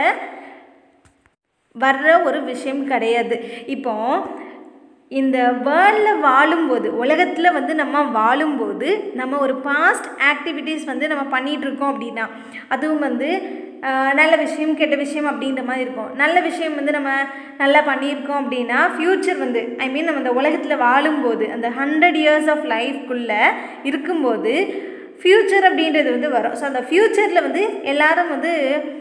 வர்ற ஒரு விஷயம் கிடையாது. இப்போ இந்த வேர்ல்டில் வாழும்போது, உலகத்தில் வந்து நம்ம வாழும்போது நம்ம ஒரு பாஸ்ட் ஆக்டிவிட்டீஸ் வந்து நம்ம பண்ணிகிட்ருக்கோம் அப்படின்னா, அதுவும் வந்து நல்ல விஷயம் கெட்ட விஷயம் அப்படின்ற மாதிரி இருக்கும். நல்ல விஷயம் வந்து நம்ம நல்லா பண்ணியிருக்கோம் அப்படின்னா ஃப்யூச்சர் வந்து ஐ மீன் நம்ம இந்த உலகத்தில் வாழும்போது அந்த ஹண்ட்ரட் இயர்ஸ் ஆஃப் லைஃப்குள்ளே இருக்கும்போது ஃப்யூச்சர் அப்படின்றது வந்து வரும். ஸோ அந்த ஃப்யூச்சரில் வந்து எல்லாரும் வந்து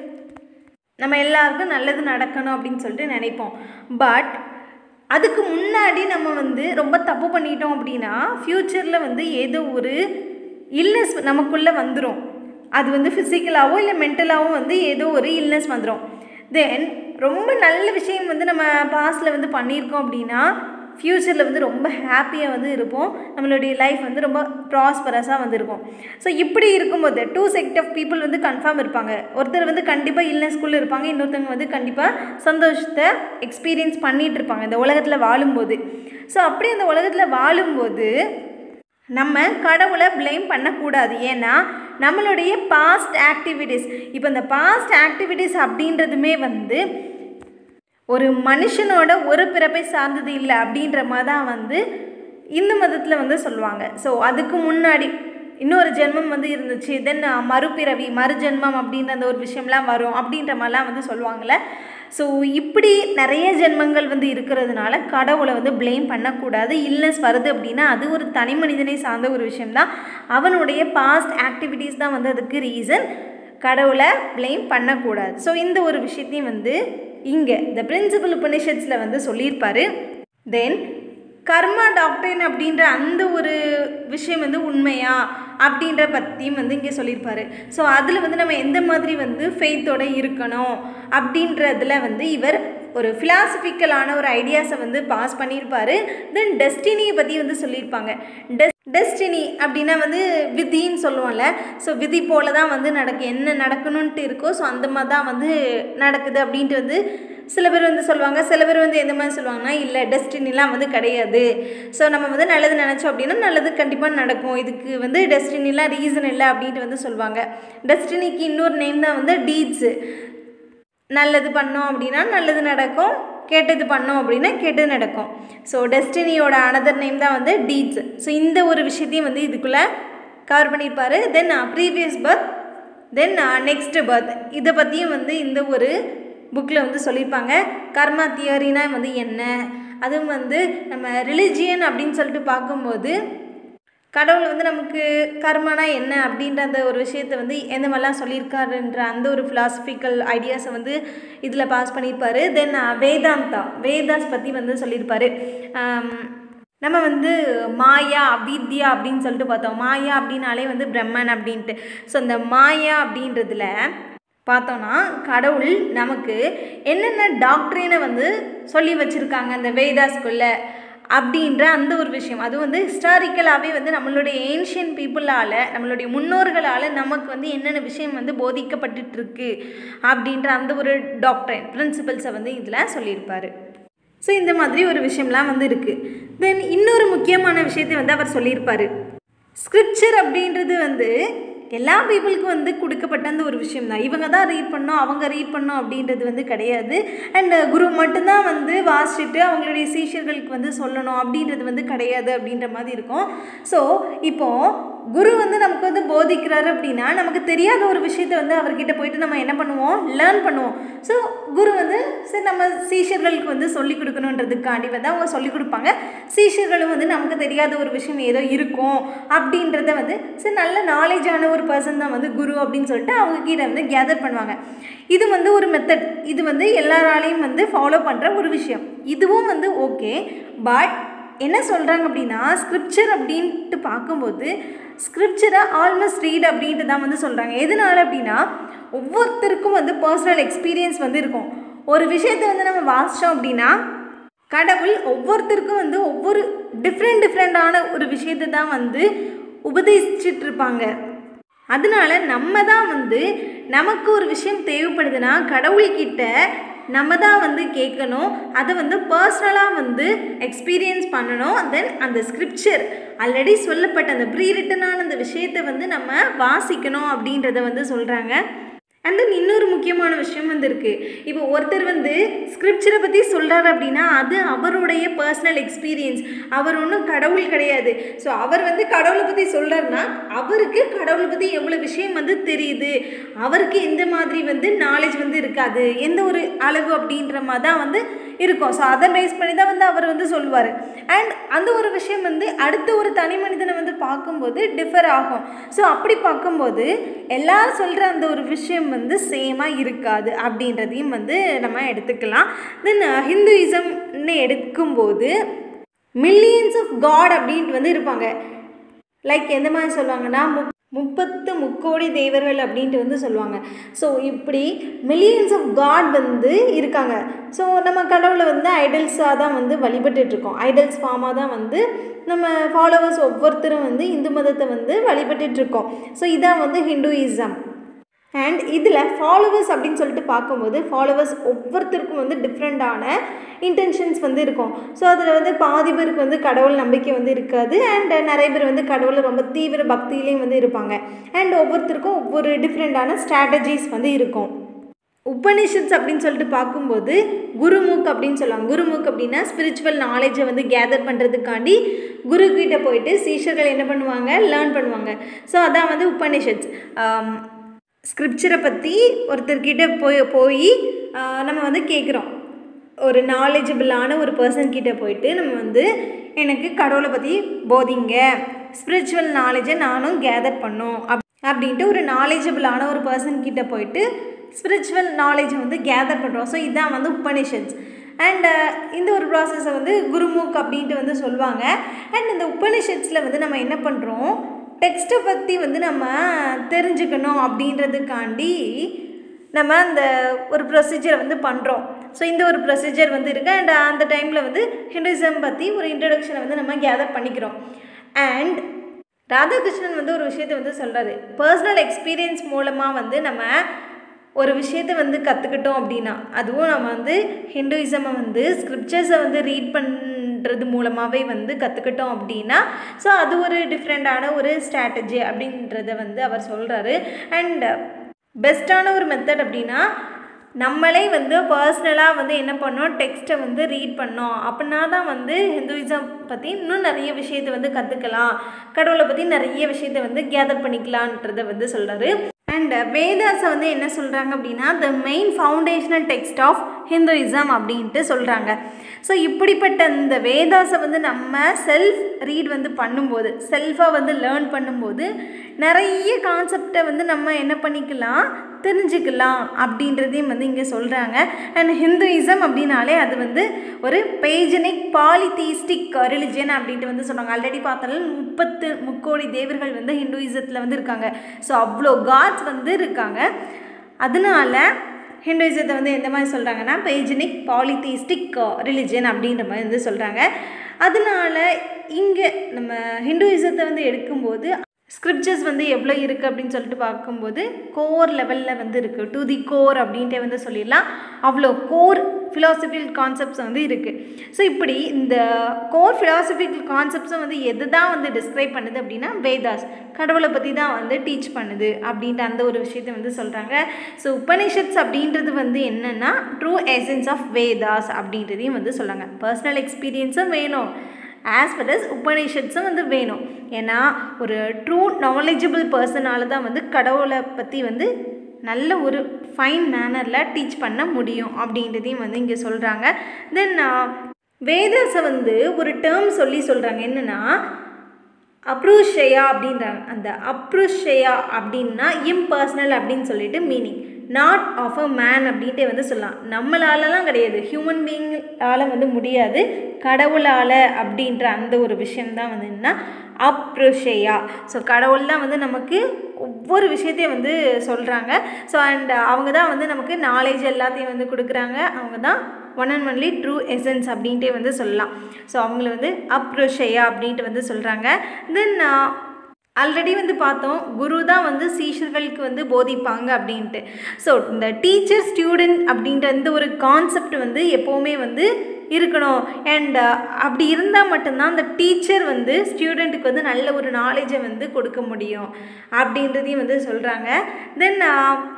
நம்ம எல்லாருக்கும் நல்லது நடக்கணும் அப்படின்னு சொல்லிட்டு நினைப்போம். பட் அதுக்கு முன்னாடி நம்ம வந்து ரொம்ப தப்பு பண்ணிட்டோம் அப்படின்னா ஃப்யூச்சரில் வந்து ஏதோ ஒரு இல்னஸ் நமக்குள்ளே வந்துடும். அது வந்து ஃபிசிக்கலாகவோ இல்லை மென்டலாகவும் வந்து ஏதோ ஒரு இல்னஸ் வந்துடும். தென் ரொம்ப நல்ல விஷயம் வந்து நம்ம பாஸ்டில் வந்து பண்ணியிருக்கோம் அப்படின்னா ஃப்யூச்சரில் வந்து ரொம்ப ஹாப்பியாக வந்து இருப்போம். நம்மளுடைய லைஃப் வந்து ரொம்ப ப்ராஸ்பரஸாக வந்து இருக்கும். ஸோ இப்படி இருக்கும்போது டூ செக்ட் ஆஃப் பீப்புள் வந்து கன்ஃபார்ம் இருப்பாங்க. ஒருத்தர் வந்து கண்டிப்பாக இல்னஸ்குள்ளே இருப்பாங்க, இன்னொருத்தவங்க வந்து கண்டிப்பாக சந்தோஷத்தை எக்ஸ்பீரியன்ஸ் பண்ணிகிட்டு இருப்பாங்க இந்த உலகத்தில் வாழும்போது. ஸோ அப்படி அந்த உலகத்தில் வாழும்போது நம்ம கடவுளை ப்ளேம் பண்ணக்கூடாது. ஏன்னா நம்மளுடைய பாஸ்ட் ஆக்டிவிட்டீஸ், இப்போ இந்த பாஸ்ட் ஆக்டிவிட்டீஸ் அப்படின்றதுமே வந்து ஒரு மனுஷனோட ஒரு பிறப்பை சார்ந்தது இல்லை அப்படின்ற மாதிரி தான் வந்து இந்து மதத்தில் வந்து சொல்லுவாங்க. ஸோ அதுக்கு முன்னாடி இன்னொரு ஜென்மம் வந்து இருந்துச்சு, தென் மறுபிறவி மறுஜென்மம் அப்படின்ற அந்த ஒரு விஷயம்லாம் வரும் அப்படின்ற மாதிரிலாம் வந்து சொல்லுவாங்கள்ல. ஸோ இப்படி நிறைய ஜென்மங்கள் வந்து இருக்கிறதுனால கடவுளை வந்து ப்ளேம் பண்ணக்கூடாது. இல்னஸ் வருது அப்படின்னா அது ஒரு தனி மனிதனை சார்ந்த ஒரு விஷயம்தான். அவனுடைய பாஸ்ட் ஆக்டிவிட்டீஸ் தான் வந்து அதுக்கு ரீசன். கடவுளை ப்ளேம் பண்ணக்கூடாது. ஸோ இந்த ஒரு விஷயத்தையும் வந்து இங்கே த பிரின்சிபல் உபனிஷத்ஸில் வந்து சொல்லியிருப்பார். தென் கர்மா டாக்டரின் அப்படின்ற அந்த ஒரு விஷயம் வந்து உண்மையா அப்படின்ற பற்றியும் வந்து இங்கே சொல்லியிருப்பார். ஸோ அதில் வந்து நம்ம எந்த மாதிரி வந்து ஃபெய்த்தோடு இருக்கணும் அப்படின்றதுல வந்து இவர் ஒரு ஃபிலாசபிக்கலான ஒரு ஐடியாஸை வந்து பாஸ் பண்ணியிருப்பார். தென் டெஸ்டினியை பற்றி வந்து சொல்லியிருப்பாங்க. டெஸ் டெஸ்டினி அப்படின்னா வந்து விதின்னு சொல்லுவோம்ல. ஸோ விதி போல தான் வந்து நடக்கு, என்ன நடக்கணுன்ட்டு இருக்கோ ஸோ அந்த மாதிரி தான் வந்து நடக்குது அப்படின்ட்டு வந்து சில பேர் வந்து சொல்லுவாங்க. சில பேர் வந்து எந்த மாதிரி சொல்லுவாங்கன்னா இல்லை டெஸ்டினிலாம் வந்து கிடையாது. ஸோ நம்ம வந்து நல்லது நினச்சோம் அப்படின்னா நல்லது கண்டிப்பாக நடக்கும், இதுக்கு வந்து டெஸ்டினிலாம் ரீசன் இல்லை அப்படின்ட்டு வந்து சொல்லுவாங்க. டெஸ்டினிக்கு இன்னொரு நேம் தான் வந்து டீட்ஸு. நல்லது பண்ணோம் அப்படின்னா நல்லது நடக்கும், கெட்டது பண்ணோம் அப்படின்னா கெட்டது நடக்கும். ஸோ டெஸ்டினியோட அனதர் நேம் தான் வந்து டீட்ஸ். ஸோ இந்த ஒரு விஷயத்தையும் வந்து இதுக்குள்ளே கவர் பண்ணியிருப்பார். Then previous birth, then next birth, இதை பற்றியும் வந்து இந்த ஒரு புக்கில் வந்து சொல்லியிருப்பாங்க. கர்மா தியரினா வந்து என்ன, அதுவும் வந்து நம்ம ரிலிஜியன் அப்படின்னு சொல்லிட்டு பார்க்கும்போது கடவுள் வந்து நமக்கு கர்மனா என்ன அப்படின்ற அந்த ஒரு விஷயத்தை வந்து எந்த மாதிரிலாம் சொல்லியிருக்காருன்ற அந்த ஒரு ஃபிலாசபிக்கல் ஐடியாஸை வந்து இதில் பாஸ் பண்ணியிருப்பார். தென் வேதாந்தா வேதாஸ் பற்றி வந்து சொல்லியிருப்பார். நம்ம வந்து மாயா அவித்யா அப்படின்னு சொல்லிட்டு பார்த்தோம். மாயா அப்படின்னாலே வந்து பிரம்மன் அப்படின்ட்டு. ஸோ அந்த மாயா அப்படின்றதுல பார்த்தோன்னா கடவுள் நமக்கு என்னென்ன டாக்டரினை வந்து சொல்லி வச்சுருக்காங்க அந்த வேதாஸ்குள்ளே அப்படின்ற அந்த ஒரு விஷயம். அது வந்து ஹிஸ்டாரிக்கலாகவே வந்து நம்மளுடைய ஏன்ஷியன் பீப்புளால் நம்மளுடைய முன்னோர்களால் நமக்கு வந்து என்னென்ன விஷயம் வந்து போதிக்கப்பட்டுருக்கு அப்படின்ற அந்த ஒரு டாக்டரின் பிரின்சிபல்ஸை வந்து இதில் சொல்லியிருப்பார். ஸோ இந்த மாதிரி ஒரு விஷயம்லாம் வந்து இருக்குது. தென் இன்னொரு முக்கியமான விஷயத்தை வந்து அவர் சொல்லியிருப்பார். ஸ்கிரிப்சர் அப்படின்றது வந்து எல்லா பீப்புளுக்கும் வந்து கொடுக்கப்பட்ட அந்த ஒரு விஷயம் தான். இவங்க தான் ரீட் பண்ணோம், அவங்க ரீட் பண்ணோம் அப்படின்றது வந்து கிடையாது. அண்ட் குரு மட்டும்தான் வந்து வாசிச்சுட்டு அவங்களுடைய சீஷர்களுக்கு வந்து சொல்லணும் அப்படின்றது வந்து கிடையாது அப்படின்ற மாதிரி இருக்கும். ஸோ இப்போது குரு வந்து நமக்கு வந்து போதிக்கிறாரு அப்படின்னா நமக்கு தெரியாத ஒரு விஷயத்தை வந்து அவர்கிட்ட போயிட்டு நம்ம என்ன பண்ணுவோம், லேர்ன் பண்ணுவோம். ஸோ குரு வந்து சரி நம்ம சீஷர்களுக்கு வந்து சொல்லிக் கொடுக்கணுன்றதுக்காண்டி வந்து அவங்க சொல்லிக் கொடுப்பாங்க. சீஷர்களும் வந்து நமக்கு தெரியாத ஒரு விஷயம் ஏதோ இருக்கும் அப்படின்றத வந்து சரி நல்ல நாலேஜான ஒரு பர்சன் தான் வந்து குரு அப்படின்னு சொல்லிட்டு அவங்க கிட்ட வந்து கேதர் பண்ணுவாங்க. இது வந்து ஒரு மெத்தட், இது வந்து எல்லாராலையும் வந்து ஃபாலோ பண்ணுற ஒரு விஷயம். இதுவும் வந்து ஓகே. பட் என்ன சொல்கிறாங்க அப்படின்னா ஸ்கிரிப்சர் அப்படின்ட்டு பார்க்கும்போது ஸ்கிரிப்சரை ஆல்மோஸ்ட் ரீட் அப்படின்ட்டு தான் வந்து சொல்கிறாங்க. எதனால அப்படின்னா ஒவ்வொருத்தருக்கும் வந்து பர்சனல் எக்ஸ்பீரியன்ஸ் வந்து இருக்கும். ஒரு விஷயத்தை வந்து நம்ம வாசித்தோம் அப்படின்னா கடவுள் ஒவ்வொருத்தருக்கும் வந்து ஒவ்வொரு டிஃப்ரெண்ட் டிஃப்ரெண்டான ஒரு விஷயத்தை தான் வந்து உபதேசிச்சுட்டு இருப்பாங்க. அதனால நம்ம தான் வந்து நமக்கு ஒரு விஷயம் தேவைப்படுதுன்னா கடவுள்கிட்ட நம்ம தான் வந்து கேட்கணும், அதை வந்து பர்சனலாக வந்து எக்ஸ்பீரியன்ஸ் பண்ணணும். தென் அந்த ஸ்கிரிப்சர் ஆல்ரெடி சொல்லப்பட்ட அந்த ப்ரீ ரிட்டனான அந்த விஷயத்தை வந்து நம்ம வாசிக்கணும் அப்படின்றத வந்து சொல்கிறாங்க. அண்ட் தென் இன்னொரு முக்கியமான விஷயம் வந்து இருக்குது. இப்போ ஒருத்தர் வந்து ஸ்கிரிப்சரை பற்றி சொல்கிறார் அப்படின்னா அது அவருடைய பர்சனல் எக்ஸ்பீரியன்ஸ். அவர் ஒன்றும் கடவுள் கிடையாது. ஸோ அவர் வந்து கடவுளை பற்றி சொல்கிறாருன்னா அவருக்கு கடவுளை பற்றி எவ்வளோ விஷயம் வந்து தெரியுது, அவருக்கு எந்த மாதிரி வந்து நாலேஜ் வந்து இருக்காது, எந்த ஒரு அளவு அப்படின்ற மாதிரி தான் வந்து இருக்கும். ஸோ அதை பேஸ் பண்ணி தான் வந்து அவர் வந்து சொல்லுவார். அண்ட் அந்த ஒரு விஷயம் வந்து அடுத்த ஒரு தனி மனிதனை வந்து பார்க்கும்போது டிஃபர் ஆகும். ஸோ அப்படி பார்க்கும்போது எல்லாரும் சொல்கிற அந்த ஒரு விஷயம் வந்து சேமாக இருக்காது அப்படின்றதையும் வந்து நம்ம எடுத்துக்கலாம். தென் ஹிந்துயிசம்னு எடுக்கும்போது மில்லியன்ஸ் ஆஃப் காட் அப்படின்ட்டு வந்து இருப்பாங்க. லைக் எந்த மாதிரி சொல்லுவாங்கன்னா முப்பத்து முக்கோடி தேவர்கள் அப்படின்ட்டு வந்து சொல்லுவாங்க. ஸோ இப்படி மில்லியன்ஸ் ஆஃப் காட் வந்து இருக்காங்க. ஸோ நம்ம கடவுளை வந்து ஐடல்ஸாக தான் வந்து வழிபட்டுட்ருக்கோம். ஐடல்ஸ் ஃபார்மாக தான் வந்து நம்ம ஃபாலோவர்ஸ் ஒவ்வொருத்தரும் வந்து இந்து மதத்தை வந்து வழிபட்டுட்ருக்கோம். ஸோ இதான் வந்து ஹிந்துயிசம். அண்ட் இதில் ஃபாலோவர்ஸ் அப்படின்னு சொல்லிட்டு பார்க்கும்போது ஃபாலோவர்ஸ் ஒவ்வொருத்தருக்கும் வந்து டிஃப்ரெண்ட்டான இன்டென்ஷன்ஸ் வந்து இருக்கும். ஸோ அதில் வந்து பாதி பேருக்கு வந்து கடவுள் நம்பிக்கை வந்து இருக்காது. அண்ட் நிறைய பேர் வந்து கடவுளை ரொம்ப தீவிர பக்தியிலையும் வந்து இருப்பாங்க. அண்ட் ஒவ்வொருத்தருக்கும் ஒவ்வொரு டிஃப்ரெண்ட்டான ஸ்ட்ராட்டஜிஸ் வந்து இருக்கும். உபனிஷத்ஸ் அப்படின்னு சொல்லிட்டு பார்க்கும்போது குருமுக் அப்படின்னு சொல்லுவாங்க. குருமுக் அப்படின்னா ஸ்பிரிச்சுவல் நாலேஜை வந்து கேதர் பண்ணுறதுக்காண்டி குரு கிட்ட போயிட்டு சீஷர்கள் என்ன பண்ணுவாங்க, லேர்ன் பண்ணுவாங்க. ஸோ அதான் வந்து உபனிஷத்ஸ். ஸ்கிரிப்சரை பற்றி ஒருத்தர்கிட்ட போய் போய் நம்ம வந்து கேட்குறோம். ஒரு நாலேஜபிளான ஒரு பர்சன்கிட்ட போயிட்டு நம்ம வந்து எனக்கு கடவுளை பற்றி போதிங்க, ஸ்பிரிச்சுவல் நாலேஜை நானும் கேதர் பண்ணும் அப் அப்படின்ட்டு ஒரு நாலேஜபிளான ஒரு பர்சன்கிட்ட போயிட்டு ஸ்பிரிச்சுவல் நாலேஜை வந்து கேதர் பண்ணுறோம். ஸோ இதுதான் வந்து உபனிஷத்ஸ். அண்ட் இந்த ஒரு ப்ராசஸை வந்து குருமுக் அப்படின்ட்டு வந்து சொல்லுவாங்க. அண்ட் இந்த உபனிஷத்ஸில் வந்து நம்ம என்ன பண்ணுறோம், டெக்ஸ்ட்டை பற்றி வந்து நம்ம தெரிஞ்சுக்கணும் அப்படின்றதுக்காண்டி நம்ம அந்த ஒரு ப்ரொசீஜரை வந்து பண்ணுறோம். ஸோ இந்த ஒரு ப்ரொசீஜர் வந்து இருக்குது. அண்ட் அந்த டைமில் வந்து ஹிந்துயிசம் பற்றி ஒரு இன்ட்ரடக்ஷனை வந்து நம்ம கேதர் பண்ணிக்கிறோம். அண்ட் ராதாகிருஷ்ணன் வந்து ஒரு விஷயத்தை வந்து சொல்கிறாரு, பர்சனல் எக்ஸ்பீரியன்ஸ் மூலமாக வந்து நம்ம ஒரு விஷயத்தை வந்து கற்றுக்கிட்டோம் அப்படின்னா, அதுவும் நம்ம வந்து ஹிந்துயிசமை வந்து ஸ்கிரிப்சர்ஸை வந்து ரீட் பண்ணுறது மூலமாகவே வந்து கற்றுக்கிட்டோம் அப்படின்னா, ஸோ அது ஒரு டிஃப்ரெண்ட்டான ஒரு ஸ்ட்ராட்டஜி அப்படின்றத வந்து அவர் சொல்கிறாரு. அண்ட் பெஸ்ட்டான ஒரு மெத்தட் அப்படின்னா நம்மளே வந்து பர்சனலாக வந்து என்ன பண்ணோம், டெக்ஸ்ட்டை வந்து ரீட் பண்ணோம் அப்படின்னா தான் வந்து ஹிந்துயிசம் பற்றி இன்னும் நிறைய விஷயத்தை வந்து கற்றுக்கலாம், கடவுளை பற்றி நிறைய விஷயத்தை வந்து கேதர் பண்ணிக்கலான்றதை வந்து சொல்கிறாரு. அண்ட் வேதாஸை வந்து என்ன சொல்கிறாங்க அப்படின்னா the main foundational text of Hinduism அப்படின்ட்டு சொல்கிறாங்க. ஸோ இப்படிப்பட்ட இந்த வேதாஸை வந்து நம்ம செல்ஃப் ரீட் வந்து பண்ணும்போது, செல்ஃபாக வந்து லேர்ன் பண்ணும்போது நிறைய கான்செப்டை வந்து நம்ம என்ன பண்ணிக்கலாம், தெரிஞ்சுக்கலாம் அப்படின்றதையும் வந்து இங்கே சொல்கிறாங்க. அண்ட் ஹிந்துயிசம் அப்படின்னாலே அது வந்து ஒரு பேஜனிக் பாலிதீஸ்டிக் ரிலிஜன் அப்படின்ட்டு வந்து சொல்கிறாங்க. ஆல்ரெடி பார்த்தாலும் முப்பத்து முக்கோடி தேவர்கள் வந்து ஹிந்துயிசத்தில் வந்து இருக்காங்க. ஸோ அவ்வளோ காட்ஸ் வந்து இருக்காங்க. அதனால ஹிந்துயிசத்தை வந்து எந்த மாதிரி சொல்கிறாங்கன்னா பேஜனிக் பாலிதீஸ்டிக் ரிலிஜன் அப்படின்ற மாதிரி வந்து சொல்கிறாங்க. அதனால இங்கே நம்ம ஹிந்துயிசத்தை வந்து எடுக்கும்போது ஸ்கிரிப்சர்ஸ் வந்து எவ்வளோ இருக்குது அப்படின்னு சொல்லிட்டு பார்க்கும்போது கோர் லெவலில் வந்து இருக்குது. டு தி கோர் அப்படின்ட்டே வந்து சொல்லிடலாம். அவ்வளோ கோர் ஃபிலாசபிக்கல் கான்செப்ட்ஸ் வந்து இருக்குது. ஸோ இப்படி இந்த கோர் ஃபிலாசபிக்கல் கான்செப்ட்ஸும் வந்து எது தான் வந்து டிஸ்கிரைப் பண்ணுது அப்படின்னா வேதாஸ் கடவுளை பற்றி தான் வந்து டீச் பண்ணுது அப்படின்ற அந்த ஒரு விஷயத்தை வந்து சொல்கிறாங்க. ஸோ உபனிஷத்ஸ் அப்படின்றது வந்து என்னென்னா ட்ரூ எசன்ஸ் ஆஃப் வேதாஸ் அப்படின்றதையும் வந்து சொல்கிறாங்க. பர்சனல் எக்ஸ்பீரியன்ஸும் வேணும், ஆஸ் வெல் அஸ் உபனிஷத்ஸும் வந்து வேணும். ஏன்னா ஒரு ட்ரூ நாலேஜபிள் பர்சனால தான் வந்து கடவுளை பற்றி வந்து நல்ல ஒரு ஃபைன் மேனரில் டீச் பண்ண முடியும் அப்படின்றதையும் வந்து இங்கே சொல்கிறாங்க. தென் வேதாஸை வந்து ஒரு டேர்ம் சொல்லி சொல்கிறாங்க, என்னென்னா அப்ரூஷயா அப்படின்றாங்க. அந்த அப்ரூஷயா அப்படின்னா இம்பர்சனல் அப்படின்னு சொல்லிட்டு meaning, not of a man அப்படின்ட்டு வந்து சொல்லலாம். நம்மளாலலாம் கிடையாது, ஹியூமன் பீயிங்கால் வந்து முடியாது, கடவுளால் அப்படின்ற அந்த ஒரு விஷயம்தான் வந்து என்ன அப்ரூஷயா. ஸோ கடவுள் தான் வந்து நமக்கு ஒவ்வொரு விஷயத்தையும் வந்து சொல்கிறாங்க. ஸோ அண்ட் அவங்க தான் வந்து நமக்கு நாலேஜ் எல்லாத்தையும் வந்து கொடுக்குறாங்க. அவங்க தான் one and only true essence அப்படின்ட்டே வந்து சொல்லலாம். ஸோ அவங்கள வந்து அப்ரூஷயா அப்படின்ட்டு வந்து சொல்கிறாங்க. தென் ஆல்ரெடி வந்து பார்த்தோம், குரு தான் வந்து சீஷர்களுக்கு வந்து போதிப்பாங்க அப்படின்ட்டு. ஸோ இந்த டீச்சர் ஸ்டூடெண்ட் அப்படின்ற இந்த ஒரு கான்செப்ட் வந்து எப்போவுமே வந்து இருக்கணும். அண்ட் அப்படி இருந்தால் மட்டும்தான் அந்த டீச்சர் வந்து ஸ்டூடெண்ட்டுக்கு வந்து நல்ல ஒரு நாலேஜை வந்து கொடுக்க முடியும் அப்படின்றதையும் வந்து சொல்கிறாங்க. தென்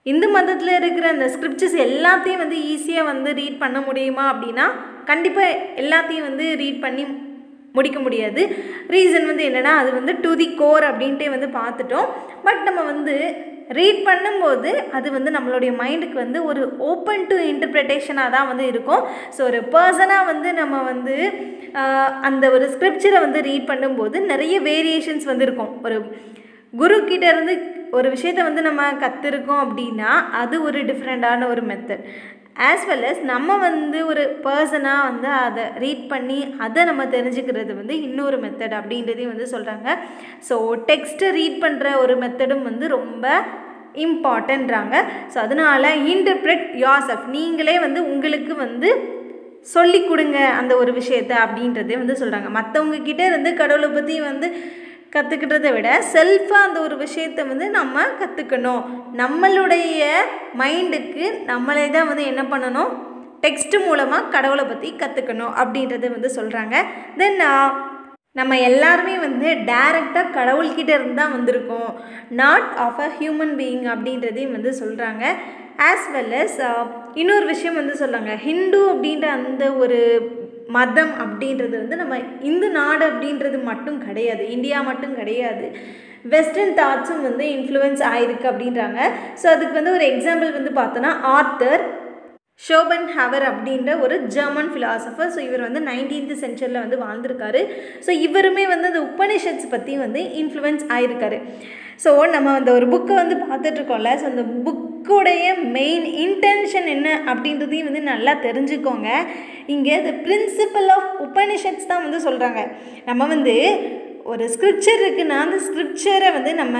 இந்து மதத்தில் இருக்கிற அந்த ஸ்கிரிப்சர்ஸ் எல்லாத்தையும் வந்து ஈஸியாக வந்து ரீட் பண்ண முடியுமா அப்படின்னா கண்டிப்பாக எல்லாத்தையும் வந்து ரீட் பண்ணி முடிக்க முடியாது. ரீசன் வந்து என்னென்னா அது வந்து டு தி கோர் அப்படின்ட்டே வந்து பார்த்துட்டோம். பட் நம்ம வந்து ரீட் பண்ணும்போது அது வந்து நம்மளுடைய மைண்டுக்கு வந்து ஒரு ஓப்பன் டு இன்டர்பிரிட்டேஷனாக தான் வந்து இருக்கும். ஸோ ஒரு பர்சனாக வந்து நம்ம வந்து அந்த ஒரு ஸ்கிரிப்சரை வந்து ரீட் பண்ணும்போது நிறைய வேரியேஷன்ஸ் வந்து இருக்கும். ஒரு குரு கிட்ட இருந்து ஒரு விஷயத்தை வந்து நம்ம கற்றுருக்கோம் அப்படின்னா அது ஒரு டிஃப்ரெண்ட்டான ஒரு மெத்தட். ஆஸ் வெல் அஸ் நம்ம வந்து ஒரு பர்சனாக வந்து அதை ரீட் பண்ணி அதை நம்ம தெரிஞ்சுக்கிறது வந்து இன்னொரு மெத்தட் அப்படின்றதையும் வந்து சொல்கிறாங்க. ஸோ டெக்ஸ்ட்டை ரீட் பண்ணுற ஒரு மெத்தடும் வந்து ரொம்ப இம்பார்ட்டன்றாங்க. ஸோ அதனால் இன்டர்பிரட் யோர் செல்ஃப், நீங்களே வந்து உங்களுக்கு வந்து சொல்லி கொடுங்க அந்த ஒரு விஷயத்தை அப்படின்றதே வந்து சொல்கிறாங்க. மற்றவங்க கிட்டே இருந்து கடவுளை பற்றி வந்து கற்றுக்கிட்டதை விட செல்ஃபாக அந்த ஒரு விஷயத்தை வந்து நம்ம கற்றுக்கணும். நம்மளுடைய மைண்டுக்கு நம்மளே தான் வந்து என்ன பண்ணணும், டெக்ஸ்ட் மூலமாக கடவுளை பற்றி கற்றுக்கணும் அப்படின்றத வந்து சொல்கிறாங்க. தென் நம்ம எல்லாருமே வந்து டைரெக்டாக கடவுள்கிட்ட இருந்து தான் வந்திருக்கோம், not of a human being அப்படின்றதையும் வந்து சொல்கிறாங்க. ஆஸ் வெல் அஸ் இன்னொரு விஷயம் வந்து சொல்கிறாங்க, ஹிந்து அப்படின்ற அந்த ஒரு மதம் அப்படின்றது வந்து நம்ம இந்து நாடு அப்படின்றது மட்டும் கிடையாது, இந்தியா மட்டும் கிடையாது, வெஸ்டர்ன் தாட்ஸும் வந்து இன்ஃப்ளூயன்ஸ் ஆகிருக்கு அப்படின்றாங்க. ஸோ அதுக்கு வந்து ஒரு எக்ஸாம்பிள் வந்து பார்த்தோன்னா ஆர்த்தர் ஷோபன்ஹவர் அப்படின்ற ஒரு ஜெர்மன் ஃபிலாசபர். ஸோ இவர் வந்து நைன்டீன்த் சென்ச்சுரியில் வந்து வாழ்ந்திருக்காரு. ஸோ இவருமே வந்து அந்த உபனிஷத்ஸ் பற்றி வந்து இன்ஃப்ளூயன்ஸ் ஆகிருக்காரு. ஸோ நம்ம அந்த ஒரு புக்கை வந்து பார்த்துட்ருக்கோம்ல, ஸோ அந்த புக்குடைய மெயின் இன்டென்ஷன் என்ன அப்படின்றதையும் வந்து நல்லா தெரிஞ்சுக்கோங்க. இங்கே த பிரின்சிபல் ஆஃப் உபனிஷத்ஸ் தான் வந்து சொல்கிறாங்க. நம்ம வந்து ஒரு ஸ்கிரிப்சர் இருக்குன்னா அந்த ஸ்கிரிப்சரை வந்து நம்ம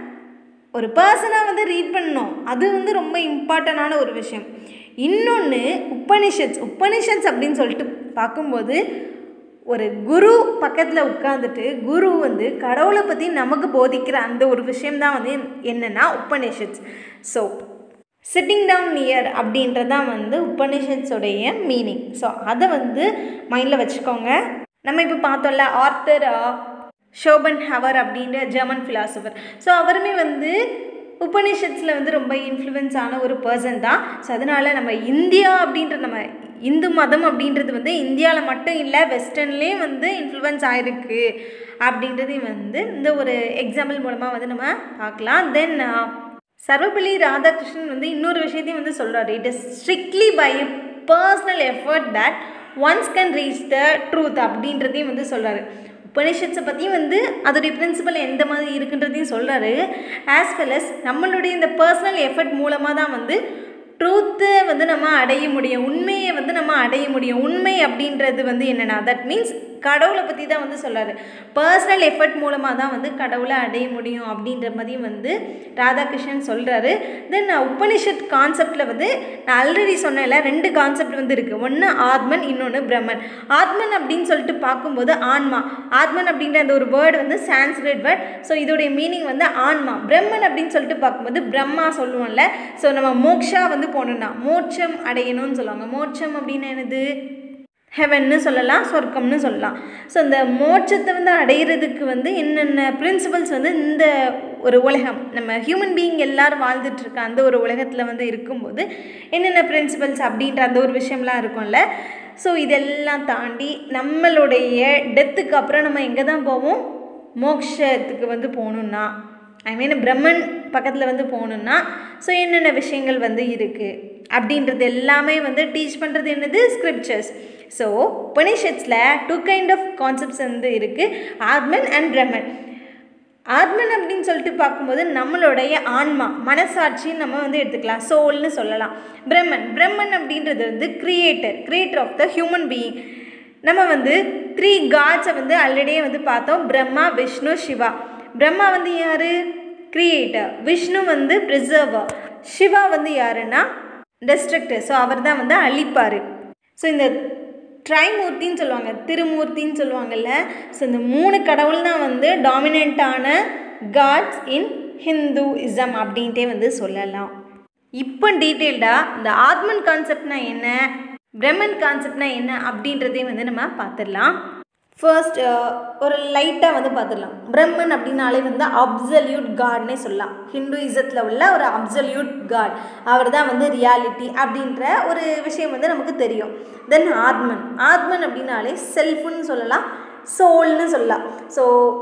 ஒரு பர்சனாக வந்து ரீட் பண்ணணும். அது வந்து ரொம்ப இம்பார்ட்டண்டான ஒரு விஷயம். இன்னொன்று உபனிஷத்ஸ் உபனிஷத்ஸ் அப்படின்னு சொல்லிட்டு பார்க்கும்போது ஒரு குரு பக்கத்தில் உட்காந்துட்டு குரு வந்து கடவுளை பற்றி நமக்கு போதிக்கிற அந்த ஒரு விஷயம்தான் வந்து என்னென்னா Upanishads. So sitting down near அப்படின்றதான் வந்து உபனிஷத்ஸோடைய மீனிங். ஸோ அதை வந்து மைண்டில் வச்சுக்கோங்க. நம்ம இப்போ பார்த்தோம்ல ஆர்த்தர் ஷோபன்ஹவர் அப்படின்ற ஜெர்மன் ஃபிலாசபர். ஸோ அவருமே வந்து உபனிஷத்ஸில் வந்து ரொம்ப இன்ஃப்ளூயன்ஸ் ஆன ஒரு பர்சன் தான். ஸோ அதனால் நம்ம இந்தியா அப்படின்ற நம்ம இந்து மதம் அப்படின்றது வந்து இந்தியாவில் மட்டும் இல்லை, வெஸ்டர்ன்லேயும் வந்து இன்ஃப்ளூயன்ஸ் ஆகிருக்கு அப்படின்றதையும் வந்து இந்த ஒரு எக்ஸாம்பிள் மூலமாக வந்து நம்ம பார்க்கலாம். தென் சர்வபள்ளி ராதாகிருஷ்ணன் வந்து இன்னொரு விஷயத்தையும் வந்து சொல்கிறாரு, it is strictly by a personal effort that one's can reach the truth அப்படின்றதையும் வந்து சொல்கிறாரு. உபனிஷத்ஸை பற்றியும் வந்து அதோடைய பிரின்சிபல் எந்த மாதிரி இருக்குன்றதையும் சொல்கிறாரு. ஆஸ் வெல் அஸ் நம்மளுடைய இந்த பர்சனல் எஃபர்ட் மூலமாக தான் வந்து ட்ரூத்தை வந்து நம்ம அடைய முடியும், உண்மையை வந்து நம்ம அடைய முடியும். உண்மை அப்படின்றது வந்து என்னென்னா தட் மீன்ஸ் கடவுளை பற்றி தான் வந்து சொல்கிறாரு. பர்சனல் எஃபர்ட் மூலமாக தான் வந்து கடவுளை அடைய முடியும் அப்படின்ற மாதிரியும் வந்து ராதாகிருஷ்ணன் சொல்கிறாரு. தென் உபனிஷத் கான்செப்டில் வந்து நான் ஆல்ரெடி சொன்னேன்ல, ரெண்டு கான்செப்ட் வந்து இருக்குது. ஒன்று ஆத்மன், இன்னொன்று பிரம்மன். ஆத்மன் அப்படின்னு சொல்லிட்டு பார்க்கும்போது ஆன்மா, ஆத்மன் அப்படின்ற அந்த ஒரு வேர்டு வந்து சான்ஸ்கிரிட் வேர்ட். ஸோ இதோடைய மீனிங் வந்து ஆன்மா. பிரம்மன் அப்படின்னு சொல்லிட்டு பார்க்கும்போது பிரம்மா சொல்லுவோம்ல. ஸோ நம்ம மோக்ஷா வந்து போகணுன்னா மோட்சம் அடையணும்னு சொல்லுவாங்க. மோட்சம் அப்படின்னு என்னது, ஹெவன்னு சொல்லலாம், சொர்க்கம்னு சொல்லலாம். ஸோ இந்த மோட்சத்தை வந்து அடையிறதுக்கு வந்து என்னென்ன பிரின்சிபல்ஸ் வந்து இந்த ஒரு உலகம் நம்ம ஹியூமன் பீயிங் எல்லோரும் வாழ்ந்துட்டுருக்க அந்த ஒரு உலகத்தில் வந்து இருக்கும்போது என்னென்ன பிரின்சிபல்ஸ் அப்படின்ற அந்த ஒரு விஷயம்லாம் இருக்கும்ல. ஸோ இதெல்லாம் தாண்டி நம்மளுடைய டெத்துக்கு அப்புறம் நம்ம எங்கே தான் போவோம், மோட்சத்துக்கு வந்து போகணுன்னா ஐ மீன் பிரம்மன் பக்கத்தில் வந்து போகணுன்னா ஸோ என்னென்ன விஷயங்கள் வந்து இருக்குது அப்படின்றது எல்லாமே வந்து டீச் பண்ணுறது என்னது, ஸ்கிரிப்சர்ஸ். ஸோ உபனிஷத்ஸில் டூ கைண்ட் ஆஃப் கான்செப்ட்ஸ் வந்து இருக்குது, ஆத்மன் அண்ட் பிரம்மன். ஆத்மன் அப்படின்னு சொல்லிட்டு பார்க்கும்போது நம்மளுடைய ஆன்மா, மனசாட்சின்னு நம்ம வந்து எடுத்துக்கலாம், சோல்னு சொல்லலாம். பிரம்மன் பிரம்மன் அப்படின்றது வந்து creator, creator of the human being. நம்ம வந்து த்ரீ காட்ஸை வந்து ஆல்ரெடியே வந்து பார்த்தோம், பிரம்மா, விஷ்ணு, சிவா. பிரம்மா வந்து யார், கிரியேட்டர். விஷ்ணு வந்து ப்ரிசர்வர். சிவா வந்து யாருன்னா டெஸ்ட்ரக்டர். ஸோ அவர் தான் வந்து அழிப்பார். ஸோ இந்த ட்ரைமூர்த்தின்னு சொல்லுவாங்க, திருமூர்த்தின்னு சொல்லுவாங்கள்ல. ஸோ இந்த மூணு கடவுள் தான் வந்து டாமினண்ட்டான காட்ஸ் இன் ஹிந்துயிசம் அப்படின்ட்டே வந்து சொல்லலாம். இப்போ டீட்டெயில்டாக இந்த ஆத்மன் கான்செப்ட்னா என்ன, பிரம்மன் கான்செப்ட்னா என்ன அப்படின்றதையும் வந்து நம்ம பார்த்துடலாம். ஃபர்ஸ்ட் ஒரு லைட்டாக வந்து பார்த்துடலாம். பிரம்மன் அப்படின்னாலே வந்து அப்சல்யூட் காட்னே சொல்லலாம். ஹிந்துயிசத்தில் உள்ள ஒரு அப்சல்யூட் காட், அவர் தான் வந்து ரியாலிட்டி அப்படின்ற ஒரு விஷயம் வந்து நமக்கு தெரியும். தென் ஆத்மன், ஆத்மன் அப்படின்னாலே செல்ஃப்னு சொல்லலாம், சோல்னு சொல்லலாம். ஸோ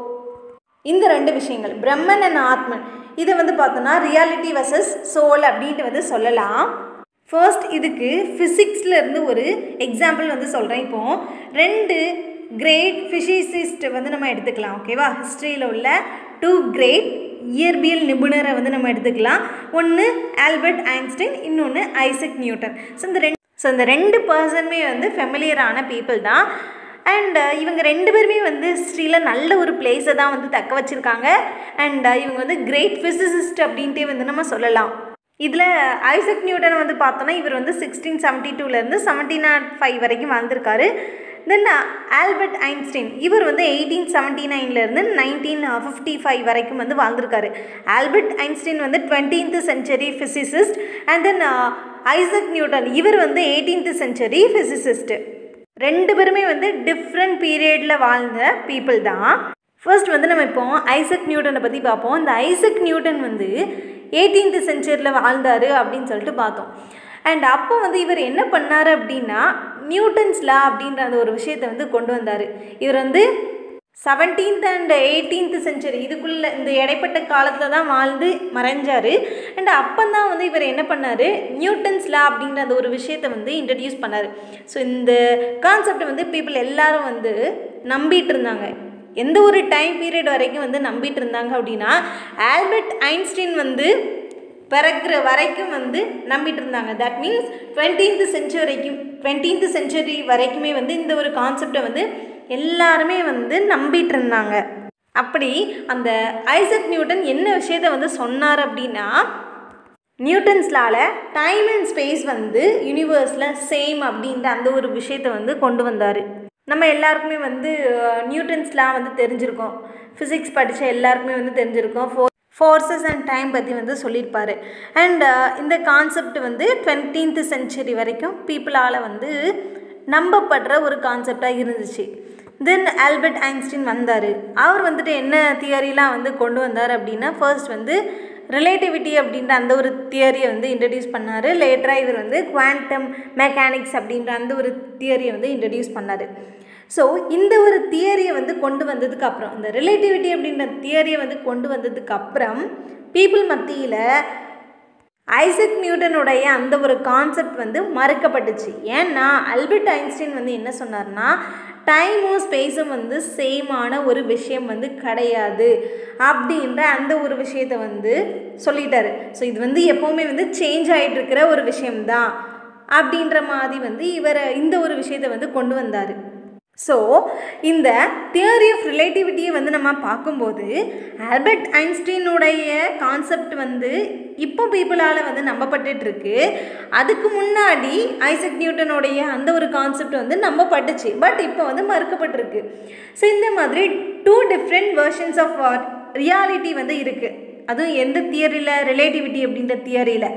இந்த ரெண்டு விஷயங்கள் பிரம்மன் அண்ட் ஆத்மன், இதை வந்து பார்த்தோன்னா ரியாலிட்டி வர்சஸ் சோல் அப்படின்ட்டு வந்து சொல்லலாம். ஃபர்ஸ்ட் இதுக்கு ஃபிசிக்ஸ்லேருந்து ஒரு எக்ஸாம்பிள் வந்து சொல்கிறேன். இப்போது ரெண்டு கிரேட் ஃபிசிசிஸ்ட்டை வந்து நம்ம எடுத்துக்கலாம். ஓகேவா, ஹிஸ்ட்ரியில் உள்ள டூ கிரேட் இயற்பியல் நிபுணரை வந்து நம்ம எடுத்துக்கலாம். ஒன்று ஆல்பர்ட் ஐன்ஸ்டைன், இன்னொன்று ஐசக் நியூட்டன். ஸோ இந்த ரெண்டு ஸோ இந்த ரெண்டு பர்சனுமே வந்து ஃபெமிலியரான பீப்புள் தான். அண்ட் இவங்க ரெண்டு பேருமே வந்து ஹிஸ்ட்ரியில் நல்ல ஒரு பிளேஸை தான் வந்து தக்க வச்சுருக்காங்க. அண்ட் இவங்க வந்து கிரேட் ஃபிசிசிஸ்ட் அப்படின்ட்டே வந்து நம்ம சொல்லலாம். இதில் ஐசக் நியூட்டனை வந்து பார்த்தோன்னா இவர் வந்து சிக்ஸ்டீன் செவன்ட்டி டூலேருந்து செவன்டீன் நாட் ஃபைவ் வரைக்கும் வந்திருக்காரு. தென் ஆல்பர்ட் ஐன்ஸ்டைன், இவர் வந்து எயிட்டீன் செவன்ட்டி நைன்லேருந்து நைன்டீன் ஃபிஃப்டி ஃபைவ் வரைக்கும் வந்து வாழ்ந்திருக்காரு. ஆல்பர்ட் ஐன்ஸ்டைன் வந்து twentieth century physicist. And then Isaac Newton, இவர் வந்து எயிட்டீன்த் சென்ச்சுரி ஃபிசிசிஸ்ட்டு. ரெண்டு பேருமே வந்து டிஃப்ரெண்ட் பீரியடில் வாழ்ந்த பீப்புள் தான். ஃபர்ஸ்ட் வந்து நம்ம இப்போ ஐசக் நியூட்டனை பற்றி பார்ப்போம். இந்த ஐசக் நியூட்டன் வந்து எயிட்டீன்த் சென்ச்சுரியில் வாழ்ந்தார் அப்படின்னு சொல்லிட்டு பார்த்தோம். அண்ட் அப்போ வந்து இவர் என்ன பண்ணார் அப்படின்னா நியூட்டன்ஸ் லா அப்படின்ற அந்த ஒரு விஷயத்தை வந்து கொண்டு வந்தார். இவர் வந்து செவன்டீன்த் அண்ட் எயிட்டீன்த் சென்ச்சுரி இதுக்குள்ளே இந்த இடைப்பட்ட காலத்தில் தான் வாழ்ந்து மறைஞ்சார். அண்ட் அப்போ தான் வந்து இவர் என்ன பண்ணார், நியூட்டன்ஸ் லா அப்படின்ற அந்த ஒரு விஷயத்தை வந்து இன்ட்ரடியூஸ் பண்ணார். ஸோ இந்த கான்செப்டை வந்து பீப்புள் எல்லாரும் வந்து நம்பிட்டு இருந்தாங்க. எந்த ஒரு டைம் பீரியட் வரைக்கும் வந்து நம்பிட்டு இருந்தாங்க அப்படின்னா ஆல்பர்ட் ஐன்ஸ்டைன் வந்து பிறக்கிற வரைக்கும் வந்து நம்பிட்டு இருந்தாங்க. தட் மீன்ஸ் டுவெண்ட்டீன்த் சென்ச்சுரி வரைக்கும் டுவெண்ட்டீன்த் சென்ச்சுரி வரைக்குமே வந்து இந்த ஒரு கான்செப்டை வந்து எல்லாருமே வந்து நம்பிட்டு இருந்தாங்க. அப்படி அந்த ஐசக் நியூட்டன் என்ன விஷயத்தை வந்து சொன்னார் அப்படின்னா நியூட்டன்ஸ் லால டைம் அண்ட் ஸ்பேஸ் வந்து யூனிவர்ஸில் சேம் அப்படின்ற அந்த ஒரு விஷயத்தை வந்து கொண்டு வந்தார். நம்ம எல்லாருக்குமே வந்து நியூட்டன்ஸ் லா வந்து தெரிஞ்சிருக்கோம். ஃபிசிக்ஸ் படித்த எல்லாருக்குமே வந்து தெரிஞ்சிருக்கோம். ஃபோர் ஃபோர்ஸஸ் அண்ட் டைம் பற்றி வந்து சொல்லியிருப்பார். அண்ட் இந்த கான்செப்ட் வந்து டுவெண்ட்டீன்த் சென்ச்சுரி வரைக்கும் பீப்புளால் வந்து நம்பப்படுற ஒரு கான்செப்டாக இருந்துச்சு. தென் ஆல்பர்ட் ஐன்ஸ்டைன் வந்தார். அவர் வந்துட்டு என்ன தியரிலாம் வந்து கொண்டு வந்தார் அப்படின்னா ஃபர்ஸ்ட் வந்து ரிலேட்டிவிட்டி அப்படின்ற அந்த ஒரு தியரியை வந்து இன்ட்ரடியூஸ் பண்ணார். லேட்டராக இவர் வந்து குவாண்டம் மெக்கானிக்ஸ் அப்படின்ற அந்த ஒரு தியரியை வந்து இன்ட்ரடியூஸ் பண்ணார். ஸோ இந்த ஒரு தியரியை வந்து கொண்டு வந்ததுக்கு அப்புறம் இந்த ரிலேட்டிவிட்டி அப்படின்ற தியரியை வந்து கொண்டு வந்ததுக்கு அப்புறம் பீப்புள் மத்தியில் ஐசக் நியூட்டனுடைய அந்த ஒரு கான்செப்ட் வந்து மறுக்கப்பட்டுச்சு. ஏன்னா ஆல்பர்ட் ஐன்ஸ்டைன் வந்து என்ன சொன்னார்னா டைமும் ஸ்பேஸும் வந்து சேமான ஒரு விஷயம் வந்து கிடையாது அப்படின்ற அந்த ஒரு விஷயத்தை வந்து சொல்லிட்டாரு. ஸோ இது வந்து எப்போவுமே வந்து சேஞ்ச் ஆகிட்டு இருக்கிற ஒரு விஷயம்தான் அப்படின்ற மாதிரி வந்து இவர் இந்த ஒரு விஷயத்தை வந்து கொண்டு வந்தார். ஸோ இந்த தியரி ஆஃப் ரிலேட்டிவிட்டியை வந்து நம்ம பார்க்கும்போது ஆல்பர்ட் ஐன்ஸ்டைனுடைய கான்செப்ட் வந்து இப்போ பீப்புளால் வந்து நம்பப்பட்டுருக்கு. அதுக்கு முன்னாடி ஐசக் நியூட்டனுடைய அந்த ஒரு கான்செப்ட் வந்து நம்பப்பட்டுச்சு, பட் இப்போ வந்து மறுக்கப்பட்டிருக்கு. ஸோ இந்த மாதிரி two different versions of reality வந்து இருக்குது. அதுவும் எந்த தியரியில், ரிலேட்டிவிட்டி அப்படின்ற தியரியில்.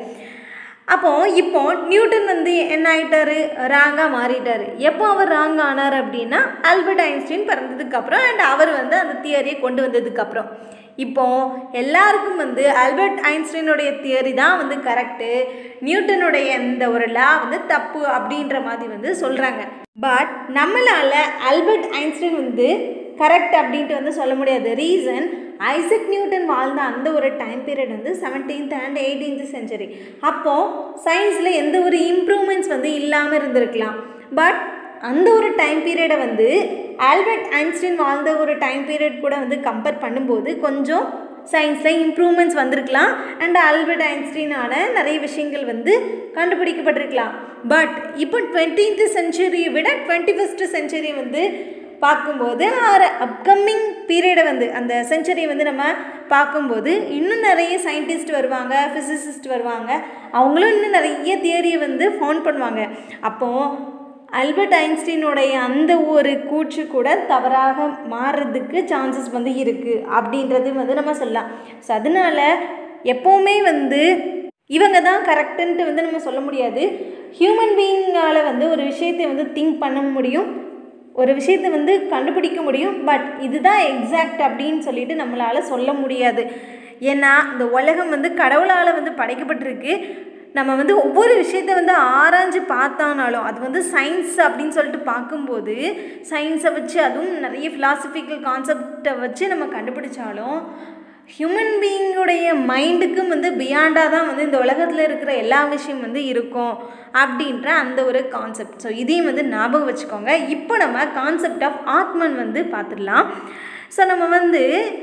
அப்போது இப்போ நியூட்டன் வந்து என்ன ஆகிட்டார், ராங்காக மாறிட்டார். எப்போ அவர் ராங் ஆனார் அப்படின்னா ஆல்பர்ட் ஐன்ஸ்டைன் பிறந்ததுக்கப்புறம் அண்ட் அவர் வந்து அந்த தியரியை கொண்டு வந்ததுக்கப்புறம். இப்போது எல்லாருக்கும் வந்து ஆல்பர்ட் ஐன்ஸ்டைனுடைய தியரி தான் வந்து கரெக்டு, நியூட்டனுடைய இந்த ஒரு லா வந்து தப்பு அப்படின்ற மாதிரி வந்து சொல்கிறாங்க. பட் நம்மளால் ஆல்பர்ட் ஐன்ஸ்டைன் வந்து கரெக்ட் அப்படின்ட்டு வந்து சொல்ல முடியாது. ரீசன் ஐசக் நியூட்டன் வாழ்ந்த அந்த ஒரு டைம் பீரியட் வந்து செவன்டீன்த் அண்ட் எயிட்டீன்த் சென்ச்சுரி. அப்போது சயின்ஸில் எந்த ஒரு இம்ப்ரூவ்மெண்ட்ஸ் வந்து இல்லாமல் இருந்திருக்கலாம். பட் அந்த ஒரு டைம் பீரியடை வந்து ஆல்பர்ட் ஐன்ஸ்டைன் வாழ்ந்த ஒரு டைம் பீரியட் கூட வந்து கம்பேர் பண்ணும்போது கொஞ்சம் சயின்ஸில் இம்ப்ரூவ்மெண்ட்ஸ் வந்திருக்கலாம். அண்ட் ஆல்பர்ட் ஐன்ஸ்டைனால நிறைய விஷயங்கள் வந்து கண்டுபிடிக்கப்பட்டிருக்கலாம். பட் இப்போ டுவெண்ட்டீன்த் சென்ச்சுரியை விட டுவெண்ட்டி ஃபஸ்ட் சென்ச்சுரி வந்து பார்க்கும்போது ஆறு அப்கமிங் பீரியடை வந்து அந்த சென்ச்சுரியை வந்து நம்ம பார்க்கும்போது இன்னும் நிறைய சயின்டிஸ்ட் வருவாங்க, ஃபிசிசிஸ்ட் வருவாங்க. அவங்களும் இன்னும் நிறைய தியரியை வந்து ஃபவுண்ட் பண்ணுவாங்க. அப்போது ஆல்பர்ட் ஐன்ஸ்டைனுடைய அந்த ஒரு கூற்று கூட தவறாக மாறுறதுக்கு சான்சஸ் வந்து இருக்குது அப்படின்றது வந்து நம்ம சொல்லலாம். ஸோ அதனால் எப்போவுமே வந்து இவங்க தான் கரெக்டுன்ட்டு வந்து நம்ம சொல்ல முடியாது. ஹியூமன் பீயிங்கால் வந்து ஒரு விஷயத்தை வந்து திங்க் பண்ண முடியும், ஒரு விஷயத்தை வந்து கண்டுபிடிக்க முடியும், பட் இதுதான் எக்ஸாக்ட் அப்படின்னு சொல்லிட்டு நம்மளால் சொல்ல முடியாது. ஏன்னா இந்த உலகம் வந்து கடவுளால் வந்து படைக்கப்பட்டிருக்கு. நம்ம வந்து ஒவ்வொரு விஷயத்தை வந்து ஆராய்ஞ்சு பார்த்தானாலும் அது வந்து சயின்ஸ் அப்படின்னு சொல்லிட்டு பார்க்கும்போது சயின்ஸை வச்சு அதுவும் நிறைய ஃபிலாசபிக்கல் கான்செப்டை வச்சு நம்ம கண்டுபிடிச்சாலும் ஹியூமன் பீயிங்குடைய மைண்டுக்கும் வந்து பியாண்டாக தான் வந்து இந்த உலகத்தில் இருக்கிற எல்லா விஷயம் வந்து இருக்கும் அப்படின்ற அந்த ஒரு கான்செப்ட். ஸோ இதையும் வந்து ஞாபகம் வச்சுக்கோங்க. இப்போ நம்ம கான்செப்ட் ஆஃப் ஆத்மன் வந்து பார்த்துடலாம். ஸோ நம்ம வந்து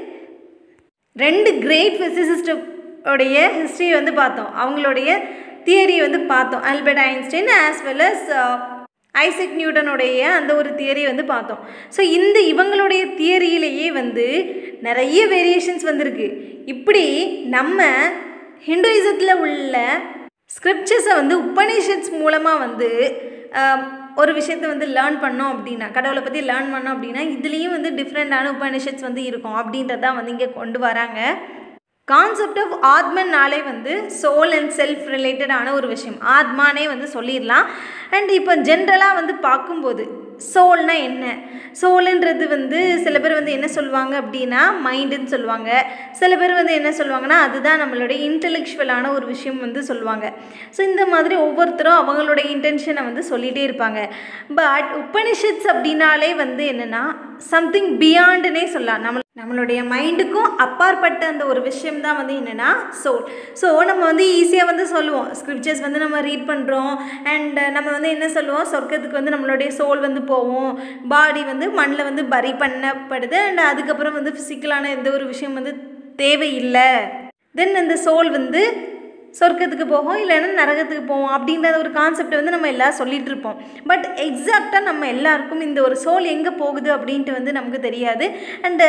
ரெண்டு கிரேட் ஃபிசிசிஸ்ட் உடைய ஹிஸ்ட்ரி வந்து பார்த்தோம், அவங்களுடைய தியரி வந்து பார்த்தோம். Albert Einstein as well as Isaac நியூட்டனுடைய அந்த ஒரு தியரி வந்து பார்த்தோம். ஸோ இந்த இவங்களுடைய தியரியிலேயே வந்து நிறைய வேரியேஷன்ஸ் வந்திருக்கு. இப்படி நம்ம ஹிந்துயிசத்தில் உள்ள ஸ்கிரிப்சர்ஸை வந்து உபனிஷத்ஸ் மூலமாக வந்து ஒரு விஷயத்தை வந்து லேர்ன் பண்ணோம் அப்படின்னா, கடவுளை பற்றி லேர்ன் பண்ணோம் அப்படின்னா இதுலேயும் வந்து டிஃப்ரெண்டான உபனிஷத்ஸ் வந்து இருக்கும் அப்படின்றதான் வந்து இங்கே கொண்டு வராங்க. கான்செப்ட் ஆஃப் ஆத்மன்னாலே வந்து சோல் அண்ட் செல்ஃப் ரிலேட்டடான ஒரு விஷயம், ஆத்மானே வந்து சொல்லிடலாம். அண்ட் இப்போ ஜென்ரலாக வந்து பார்க்கும்போது சோல்னால் என்ன, சோலுன்றது வந்து சில பேர் வந்து என்ன சொல்லுவாங்க அப்படின்னா மைண்டுன்னு சொல்லுவாங்க, சில பேர் வந்து என்ன சொல்லுவாங்கன்னா அதுதான் நம்மளுடைய இன்டெலெக்சுவலான ஒரு விஷயம் வந்து சொல்லுவாங்க. ஸோ இந்த மாதிரி ஒவ்வொருத்தரும் அவங்களுடைய இன்டென்ஷனை வந்து சொல்லிகிட்டே இருப்பாங்க. பட் உபனிஷத்ஸ் அப்படின்னாலே வந்து என்னென்னா சம்திங் பியாண்டுன்னே சொல்லலாம். நம்ம நம்மளுடைய மைண்டுக்கும் அப்பாற்பட்ட அந்த ஒரு விஷயம் தான் வந்து என்னென்னா சோல். ஸோ நம்ம வந்து ஈஸியாக வந்து சொல்லுவோம், ஸ்கிரிப்சர்ஸ் வந்து நம்ம ரீட் பண்ணுறோம் அண்ட் நம்ம வந்து என்ன சொல்லுவோம், சொர்க்கத்துக்கு வந்து நம்மளுடைய சோல் வந்து போவோம், பாடி வந்து மண்ணில் வந்து பரி பண்ணப்படுது அண்ட் அதுக்கப்புறம் வந்து ஃபிசிக்கலான எந்த ஒரு விஷயம் வந்து தேவையில்லை, தென் அந்த சோல் வந்து சொர்க்கத்துக்கு போகும் இல்லைன்னா நரகத்துக்கு போவோம் அப்படின்ற ஒரு கான்செப்டை வந்து நம்ம எல்லோரும் சொல்லிகிட்டு இருப்போம். பட் எக்ஸாக்டாக நம்ம எல்லாருக்கும் இந்த ஒரு சோல் எங்கே போகுது அப்படின்ட்டு வந்து நமக்கு தெரியாது. அண்டு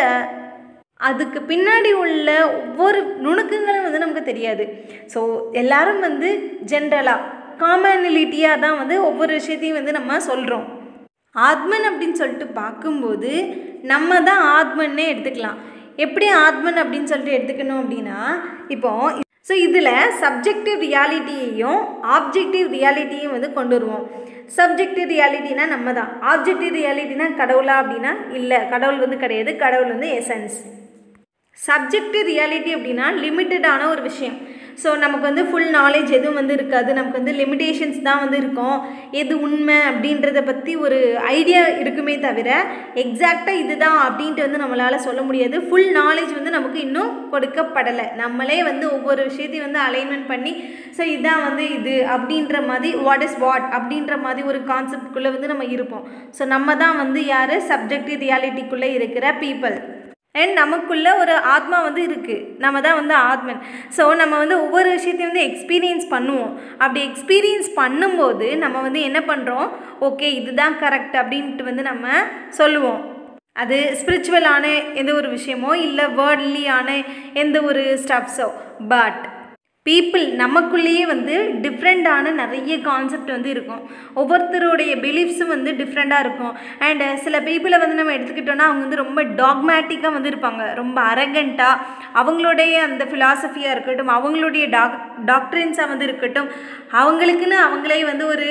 அதுக்கு பின்னாடி உள்ள ஒவ்வொரு நுணுக்கங்களும் வந்து நமக்கு தெரியாது. ஸோ எல்லோரும் வந்து ஜென்ரலாக காமனிலிட்டியாக தான் வந்து ஒவ்வொரு விஷயத்தையும் வந்து நம்ம சொல்கிறோம். ஆத்மன் அப்படின்னு சொல்லிட்டு பார்க்கும்போது நம்ம தான் ஆத்மன்னே எடுத்துக்கலாம். எப்படி ஆத்மன் அப்படின்னு சொல்லிட்டு எடுத்துக்கணும் அப்படின்னா, இப்போது ஸோ இதில் சப்ஜெக்டிவ் ரியாலிட்டியையும் ஆப்ஜெக்டிவ் ரியாலிட்டியும் வந்து கொண்டு வருவோம். சப்ஜெக்டிவ் ரியாலிட்டினா நம்ம தான், ஆப்ஜெக்டிவ் ரியாலிட்டினா கடவுளா அப்படின்னா இல்லை, கடவுள் வந்து கிடையாது, கடவுள் வந்து எசன்ஸ். சப்ஜெக்டிவ் ரியாலிட்டி அப்படின்னா லிமிட்டடான ஒரு விஷயம். ஸோ நமக்கு வந்து ஃபுல் நாலேஜ் எதுவும் வந்து இருக்காது, நமக்கு வந்து லிமிட்டேஷன்ஸ் தான் வந்து இருக்கும். எது உண்மை அப்படின்றத பற்றி ஒரு ஐடியா இருக்குமே தவிர எக்ஸாக்டாக இதுதான் அப்படின்ட்டு வந்து நம்மளால் சொல்ல முடியாது. ஃபுல் நாலேஜ் வந்து நமக்கு இன்னும் கொடுக்கப்படலை. நம்மளே வந்து ஒவ்வொரு விஷயத்தையும் வந்து அலைன்மெண்ட் பண்ணி ஸோ இதுதான் வந்து இது அப்படின்ற மாதிரி வாட் இஸ் வாட் அப்படின்ற மாதிரி ஒரு கான்செப்டுக்குள்ளே வந்து நம்ம இருப்போம். ஸோ நம்ம தான் வந்து யார், சப்ஜெக்டிவ் ரியாலிட்டிக்குள்ளே இருக்கிற பீப்புள். அண்ட் நமக்குள்ளே ஒரு ஆத்மா வந்து இருக்குது, நம்ம தான் வந்து ஆத்மன். ஸோ நம்ம வந்து ஒவ்வொரு விஷயத்தையும் வந்து எக்ஸ்பீரியன்ஸ் பண்ணுவோம். அப்படி எக்ஸ்பீரியன்ஸ் பண்ணும்போது நம்ம வந்து என்ன பண்ணுறோம், ஓகே இதுதான் கரெக்ட் அப்படின்ட்டு வந்து நம்ம சொல்லுவோம். அது ஸ்பிரிச்சுவலான எந்த ஒரு விஷயமோ இல்லை வேர்ட்லியான எந்த ஒரு ஸ்டப்ஸோ. பட் பீப்புள் நமக்குள்ளேயே வந்து டிஃப்ரெண்ட்டான நிறைய கான்செப்ட் வந்து இருக்கும். ஒவ்வொருத்தருடைய பிலீஃப்ஸும் வந்து டிஃப்ரெண்ட்டாக இருக்கும். அண்ட் சில பீப்புளை வந்து நம்ம எடுத்துக்கிட்டோன்னா அவங்க வந்து ரொம்ப டாக்மேட்டிக்காக வந்து இருப்பாங்க, ரொம்ப அரகண்ட்டாக. அவங்களுடைய அந்த ஃபிலாசபியாக இருக்கட்டும், அவங்களுடைய டாக் டாக்ட்ரின்ஸாக வந்து இருக்கட்டும், அவங்களுக்குன்னு அவங்களே வந்து ஒரு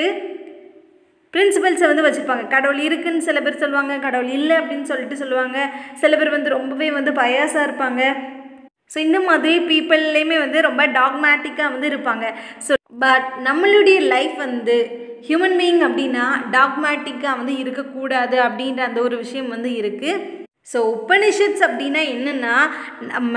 பிரின்சிபல்ஸை வந்து வச்சுருப்பாங்க. கடவுள் இருக்குன்னு சில பேர் சொல்லுவாங்க, கடவுள் இல்லை அப்படின்னு சொல்லிட்டு சொல்லுவாங்க. சில பேர் வந்து ரொம்பவே வந்து பயாஸாக இருப்பாங்க. ஸோ இந்த மாதிரி பீப்புள்லேயுமே வந்து ரொம்ப டாக்மேட்டிக்காக வந்து இருப்பாங்க. ஸோ பட் நம்மளுடைய லைஃப் வந்து ஹியூமன் பீயிங் அப்படின்னா டாக்மேட்டிக்காக வந்து இருக்கக்கூடாது அப்படின்ற அந்த ஒரு விஷயம் வந்து இருக்குது. ஸோ உபனிஷத்ஸ் அப்படின்னா என்னென்னா நம்ம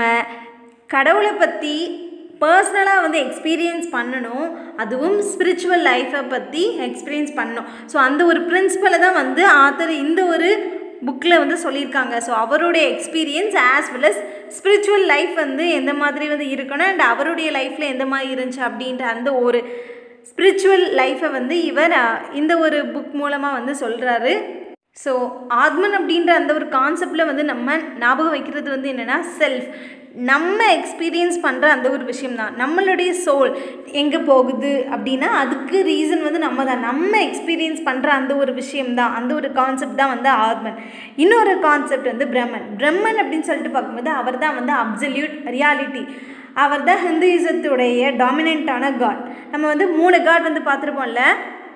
கடவுளை பற்றி பர்சனலாக வந்து எக்ஸ்பீரியன்ஸ் பண்ணணும், அதுவும் ஸ்பிரிச்சுவல் லைஃப்பை பற்றி எக்ஸ்பீரியன்ஸ் பண்ணணும். ஸோ அந்த ஒரு பிரின்சிபலை தான் வந்து ஆத்தர் இந்த ஒரு புக்கில் வந்து சொல்லியிருக்காங்க. ஸோ அவருடைய experience as well as spiritual life வந்து எந்த மாதிரி வந்து இருக்கணும் அண்ட் அவருடைய லைஃப்பில் எந்த மாதிரி இருந்துச்சு அப்படின்ற அந்த ஒரு ஸ்பிரிச்சுவல் லைஃப்பை வந்து இவர் இந்த ஒரு புக் மூலமாக வந்து சொல்கிறாரு. ஸோ ஆத்மன் அப்படின்ற அந்த ஒரு கான்செப்டில் வந்து நம்ம ஞாபகம் வைக்கிறது வந்து என்னென்னா செல்ஃப், நம்ம எக்ஸ்பீரியன்ஸ் பண்ணுற அந்த ஒரு விஷயம்தான். நம்மளுடைய சோல் எங்கே போகுது அப்படின்னா அதுக்கு ரீசன் வந்து நம்ம தான், நம்ம எக்ஸ்பீரியன்ஸ் பண்ணுற அந்த ஒரு விஷயம்தான், அந்த ஒரு கான்செப்ட் தான் வந்து ஆத்மன். இன்னொரு கான்செப்ட் வந்து பிரம்மன். பிரம்மன் அப்படின்னு சொல்லிட்டு பார்க்கும்போது அவர் தான் வந்து அப்சல்யூட் ரியாலிட்டி. அவர் தான் ஹிந்துயிசத்துடைய டாமினண்ட்டான காட். நம்ம வந்து மூணு காட் வந்து பார்த்துருப்போம்ல,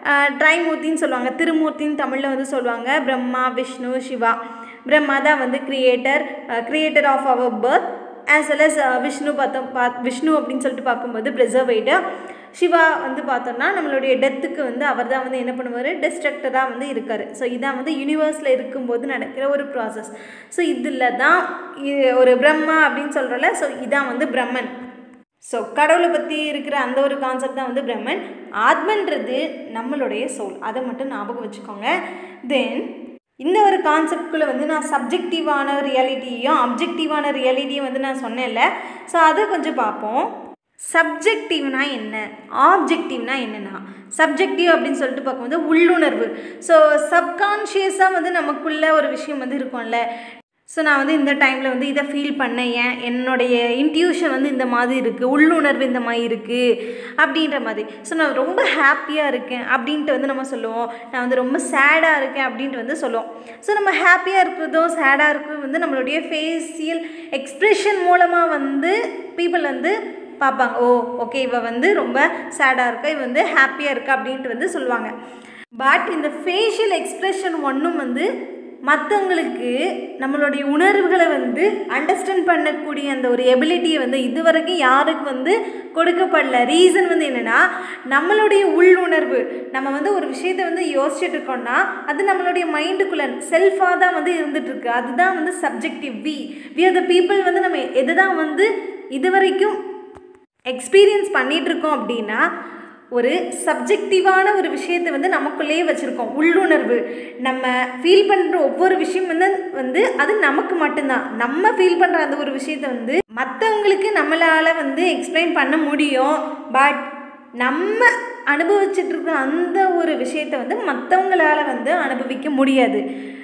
ட்ரைமூர்த்தின்னு சொல்லுவாங்க, திருமூர்த்தின்னு தமிழில் வந்து சொல்லுவாங்க. பிரம்மா, விஷ்ணு, சிவா. பிரம்மா தான் வந்து கிரியேட்டர் கிரியேட்டர் ஆஃப் அவர் birth, as well as Vishnu பார்த்தோம் பா விஷ்ணு அப்படின்னு சொல்லிட்டு பார்க்கும்போது ப்ரிசர்வேட்டர். சிவா வந்து பார்த்தோம்னா நம்மளுடைய டெத்துக்கு வந்து அவர் தான் வந்து என்ன பண்ணுவார், டிஸ்ட்ரக்டராக வந்து இருக்கார். ஸோ இதான் வந்து யூனிவர்ஸில் இருக்கும்போது நடக்கிற ஒரு ப்ராசஸ். ஸோ இதில் தான் ஒரு பிரம்மா அப்படின்னு சொல்கிறோம்ல, ஸோ இதான் வந்து பிரம்மன். ஸோ கடவுளை பற்றி இருக்கிற அந்த ஒரு கான்செப்ட் தான் வந்து பிரம்மன். ஆத்மன்றது நம்மளுடைய சோல், அதை மட்டும் ஞாபகம் வச்சுக்கோங்க. தென் இந்த ஒரு கான்செப்ட்குள்ளே வந்து நான் சப்ஜெக்டிவான ரியாலிட்டியும் அப்ஜெக்டிவான ரியாலிட்டியும் வந்து நான் சொன்னேன்ல, ஸோ அதை கொஞ்சம் பார்ப்போம். சப்ஜெக்டிவ்னா என்ன, ஆப்ஜெக்டிவ்னா என்னென்னா, சப்ஜெக்டிவ் அப்படின்னு சொல்லிட்டு பார்க்கும்போது உள்ளுணர்வு. ஸோ சப்கான்ஷியஸாக வந்து நமக்குள்ள ஒரு விஷயம் வந்து இருக்கும்ல. ஸோ நான் வந்து இந்த டைமில் வந்து இதை ஃபீல் பண்ணேன், ஏன் என்னுடைய இன்ட்யூஷன் வந்து இந்த மாதிரி இருக்குது, உள்ளுணர்வு இந்த மாதிரி இருக்குது அப்படின்ற மாதிரி. ஸோ நான் ரொம்ப ஹாப்பியாக இருக்கேன் அப்படின்ட்டு வந்து நம்ம சொல்லுவோம். நான் வந்து ரொம்ப சேடாக இருக்கேன் அப்படின்ட்டு வந்து சொல்லுவோம். ஸோ நம்ம ஹாப்பியாக இருக்கிறதும் சேடாக இருக்கிறதும் வந்து நம்மளுடைய ஃபேஷியல் எக்ஸ்ப்ரெஷன் மூலமாக வந்து பீப்புள் வந்து பார்ப்பாங்க. ஓ ஓகே, இவ வந்து ரொம்ப சேடாக இருக்கா, இவ வந்து ஹாப்பியாக இருக்கா அப்படின்ட்டு வந்து சொல்லுவாங்க. பட் இந்த ஃபேஷியல் எக்ஸ்ப்ரெஷன் ஒன்றும் வந்து மற்றவங்களுக்கு நம்மளுடைய உணர்வுகளை வந்து அண்டர்ஸ்டாண்ட் பண்ணக்கூடிய அந்த ஒரு எபிலிட்டியை வந்து இதுவரைக்கும் யாருக்கு வந்து கொடுக்கப்படல. ரீசன் வந்து என்னென்னா, நம்மளுடைய உள்ளுணர்வு, நம்ம வந்து ஒரு விஷயத்தை வந்து யோசிச்சுட்டு இருக்கோம்னா அது நம்மளுடைய மைண்டுக்குள்ளே செல்ஃபாக தான் வந்து இருந்துகிட்ருக்கு. அதுதான் வந்து subjective. We we are the people வந்து நம்ம எது தான் வந்து இது வரைக்கும் எக்ஸ்பீரியன்ஸ் பண்ணிகிட்ருக்கோம் அப்படின்னா ஒரு சப்ஜெக்டிவான ஒரு விஷயத்தை வந்து நமக்குள்ளேயே வச்சுருக்கோம். உள்ளுணர்வு, நம்ம ஃபீல் பண்ணுற ஒவ்வொரு விஷயம் வந்து வந்து அது நமக்கு மட்டும்தான். நம்ம ஃபீல் பண்ணுற அந்த ஒரு விஷயத்தை வந்து மற்றவங்களுக்கு நம்மளால் வந்து எக்ஸ்பிளைன் பண்ண முடியும். பட் நம்ம அனுபவிச்சுட்ருக்க அந்த ஒரு விஷயத்தை வந்து மற்றவங்களால் வந்து அனுபவிக்க முடியாது.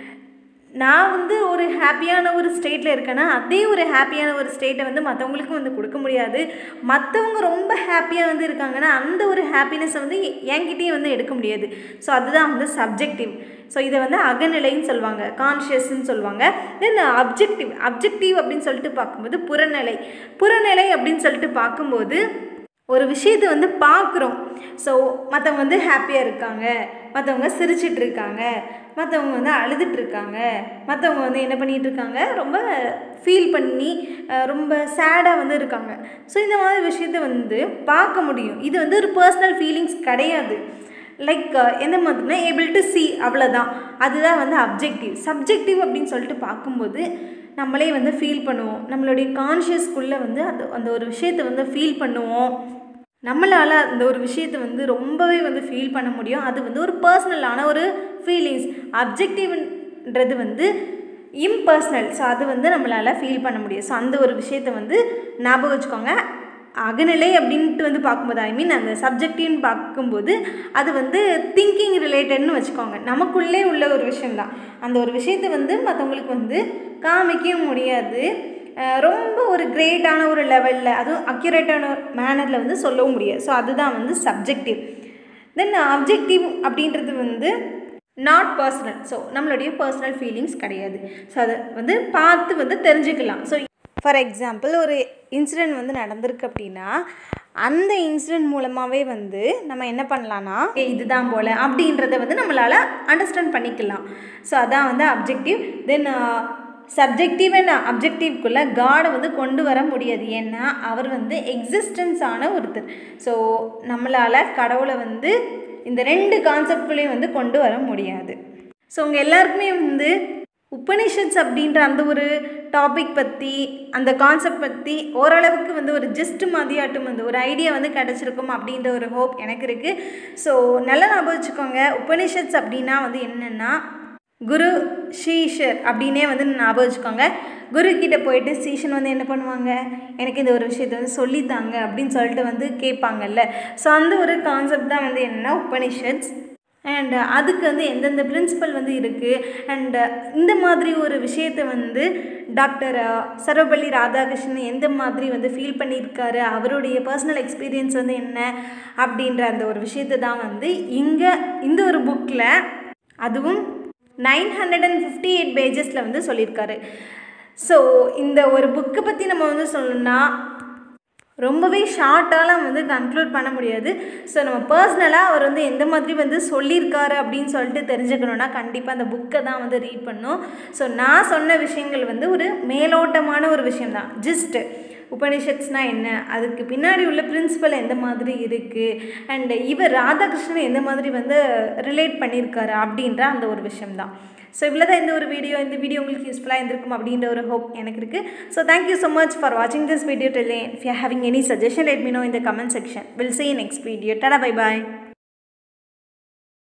நான் வந்து ஒரு ஹாப்பியான ஒரு ஸ்டேட்டில் இருக்கேன்னா அதே ஒரு ஹாப்பியான ஒரு ஸ்டேட்டை வந்து மற்றவங்களுக்கும் வந்து கொடுக்க முடியாது. மற்றவங்க ரொம்ப ஹாப்பியாக வந்து இருக்காங்கன்னா அந்த ஒரு ஹாப்பினஸை வந்து என்கிட்டயே வந்து எடுக்க முடியாது. ஸோ அதுதான் வந்து சப்ஜெக்டிவ். ஸோ இதை வந்து அகநிலைன்னு சொல்லுவாங்க, கான்ஷியஸ்ன்னு சொல்லுவாங்க. தென் அப்ஜெக்டிவ் அப்ஜெக்டிவ் அப்படின்னு சொல்லிட்டு பார்க்கும்போது புறநிலை. புறநிலை அப்படின்னு சொல்லிட்டு பார்க்கும்போது ஒரு விஷயத்தை வந்து பார்க்குறோம். ஸோ மற்றவங்க வந்து ஹாப்பியாக இருக்காங்க, மற்றவங்க சிரிச்சிட்டு இருக்காங்க, மற்றவங்க வந்து அழுதுட்ருக்காங்க, மற்றவங்க வந்து என்ன பண்ணிகிட்ருக்காங்க, ரொம்ப ஃபீல் பண்ணி ரொம்ப சேடாக வந்து இருக்காங்க. ஸோ இந்த மாதிரி விஷயத்தை வந்து பார்க்க முடியும். இது வந்து ஒரு பர்சனல் ஃபீலிங்ஸ் கிடையாது. லைக் எந்த மாதிரினா ஏபிள் டு சி, அவ்வளோதான். அதுதான் வந்து அப்ஜெக்டிவ். சப்ஜெக்டிவ் அப்படின்னு சொல்லிட்டு பார்க்கும்போது நம்மளே வந்து ஃபீல் பண்ணுவோம். நம்மளுடைய கான்ஷியஸ்குள்ளே வந்து அந்த அந்த ஒரு விஷயத்தை வந்து ஃபீல் பண்ணுவோம். நம்மளால் அந்த ஒரு விஷயத்தை வந்து ரொம்பவே வந்து ஃபீல் பண்ண முடியும். அது வந்து ஒரு பர்சனலான ஒரு ஃபீலிங்ஸ். அப்ஜெக்டிவ்ன்றது வந்து இம்பர்சனல். ஸோ அது வந்து நம்மளால் ஃபீல் பண்ண முடியும். ஸோ அந்த ஒரு விஷயத்தை வந்து ஞாபகம் வச்சுக்கோங்க. அகநிலை அப்படின்ட்டு வந்து பார்க்கும்போது, ஐ மீன் அந்த சப்ஜெக்டிவ்னு பார்க்கும்போது அது வந்து திங்கிங் ரிலேட்டட்னு வச்சுக்கோங்க. நமக்குள்ளே உள்ள ஒரு விஷயந்தான். அந்த ஒரு விஷயத்தை வந்து மற்றவங்களுக்கு வந்து காமிக்கவும் முடியாது. ரொம்ப ஒரு கிரேட்டான ஒரு லெவலில், அதுவும் அக்யூரேட்டான மேனரில் வந்து சொல்லவும் முடியாது. ஸோ அதுதான் வந்து சப்ஜெக்டிவ். தென் அப்ஜெக்டிவ் அப்படின்றது வந்து நாட் பர்சனல். ஸோ நம்மளுடைய பர்சனல் ஃபீலிங்ஸ் கிடையாது. ஸோ அதை வந்து பார்த்து வந்து தெரிஞ்சுக்கலாம். ஸோ ஃபார் எக்ஸாம்பிள் ஒரு இன்சிடெண்ட் வந்து நடந்திருக்கு அப்படின்னா அந்த இன்சிடெண்ட் மூலமாகவே வந்து நம்ம என்ன பண்ணலான்னா இதுதான் போல் அப்படின்றத வந்து நம்மளால் அண்டர்ஸ்டாண்ட் பண்ணிக்கலாம். ஸோ அதான் வந்து அப்ஜெக்டிவ். தென் சப்ஜெக்டிவ் அண்ட் அப்ஜெக்டிவ்க்குள்ளே காடை வந்து கொண்டு வர முடியாது. ஏன்னா அவர் வந்து எக்ஸிஸ்டன்ஸான ஒருத்தர். ஸோ நம்மளால் கடவுளை வந்து இந்த ரெண்டு கான்செப்ட்குள்ளேயும் வந்து கொண்டு வர முடியாது. ஸோ உங்கள் எல்லாருக்குமே வந்து உபனிஷத்ஸ் அப்படின்ற அந்த ஒரு டாபிக் பற்றி, அந்த கான்செப்ட் பற்றி ஓரளவுக்கு வந்து ஒரு ஜஸ்ட் மாதிரியாட்டும் வந்து ஒரு ஐடியா வந்து கிடச்சிருக்கும் அப்படின்ற ஒரு ஹோப் எனக்கு இருக்குது. ஸோ நல்லா ஞாபகம் வச்சுக்கோங்க, உபனிஷத்ஸ் அப்படின்னா வந்து என்னென்னா குரு ஷீஷர் அப்படின்னே வந்து ஞாபகம் வச்சுக்கோங்க. குரு கிட்டே போயிட்டு சீஷன் வந்து என்ன பண்ணுவாங்க, எனக்கு இந்த ஒரு விஷயத்தை வந்து சொல்லித்தாங்க அப்படின்னு சொல்லிட்டு வந்து கேட்பாங்கல்ல. ஸோ அந்த ஒரு கான்செப்ட் தான் வந்து என்னென்னா உபனிஷத்ஸ். அண்ட் அதுக்கு வந்து எந்தெந்த பிரின்சிபல் வந்து இருக்குது. அண்ட் இந்த மாதிரி ஒரு விஷயத்தை வந்து டாக்டர் சர்வபள்ளி ராதாகிருஷ்ணன் எந்த மாதிரி வந்து ஃபீல் பண்ணியிருக்காரு, அவருடைய பர்சனல் எக்ஸ்பீரியன்ஸ் வந்து என்ன அப்படின்ற அந்த ஒரு விஷயத்தை தான் வந்து இங்கே இந்த ஒரு புக்கில், அதுவும் nine hundred and fifty eight பேஜஸில் வந்து சொல்லியிருக்காரு. ஸோ இந்த ஒரு புக்கை பற்றி நம்ம வந்து சொல்லணும்னா ரொம்பவே ஷார்ட்டாலாம் வந்து கன்க்ளூட் பண்ண முடியாது. ஸோ நம்ம பர்சனலாக அவர் வந்து எந்த மாதிரி வந்து சொல்லியிருக்காரு அப்படின்னு சொல்லிட்டு தெரிஞ்சுக்கணுன்னா கண்டிப்பாக அந்த புக்கை தான் வந்து ரீட் பண்ணணும். ஸோ நான் சொன்ன விஷயங்கள் வந்து ஒரு மேலோட்டமான ஒரு விஷயம்தான். ஜஸ்ட்டு உபனிஷத்ஸ்னால் என்ன, அதுக்கு பின்னாடி உள்ள பிரின்சிபல் எந்த மாதிரி இருக்குது, அண்ட் இவர் ராதாகிருஷ்ணன் எந்த மாதிரி வந்து ரிலேட் பண்ணியிருக்காரு அப்படின்ற அந்த ஒரு விஷயம்தான். ஸோ இவ்வளோ தான் இந்த ஒரு வீடியோ. இந்த வீடியோ உங்களுக்கு யூஸ்ஃபுல்லாக இருந்திருக்கும் அப்படின்ற ஒரு ஹோப் எனக்கு இருக்குது. So thank you so much for வாட்சிங் this video. Till if you having any suggestion let me know in the comment section. We'll see you next video. Tada, bye bye.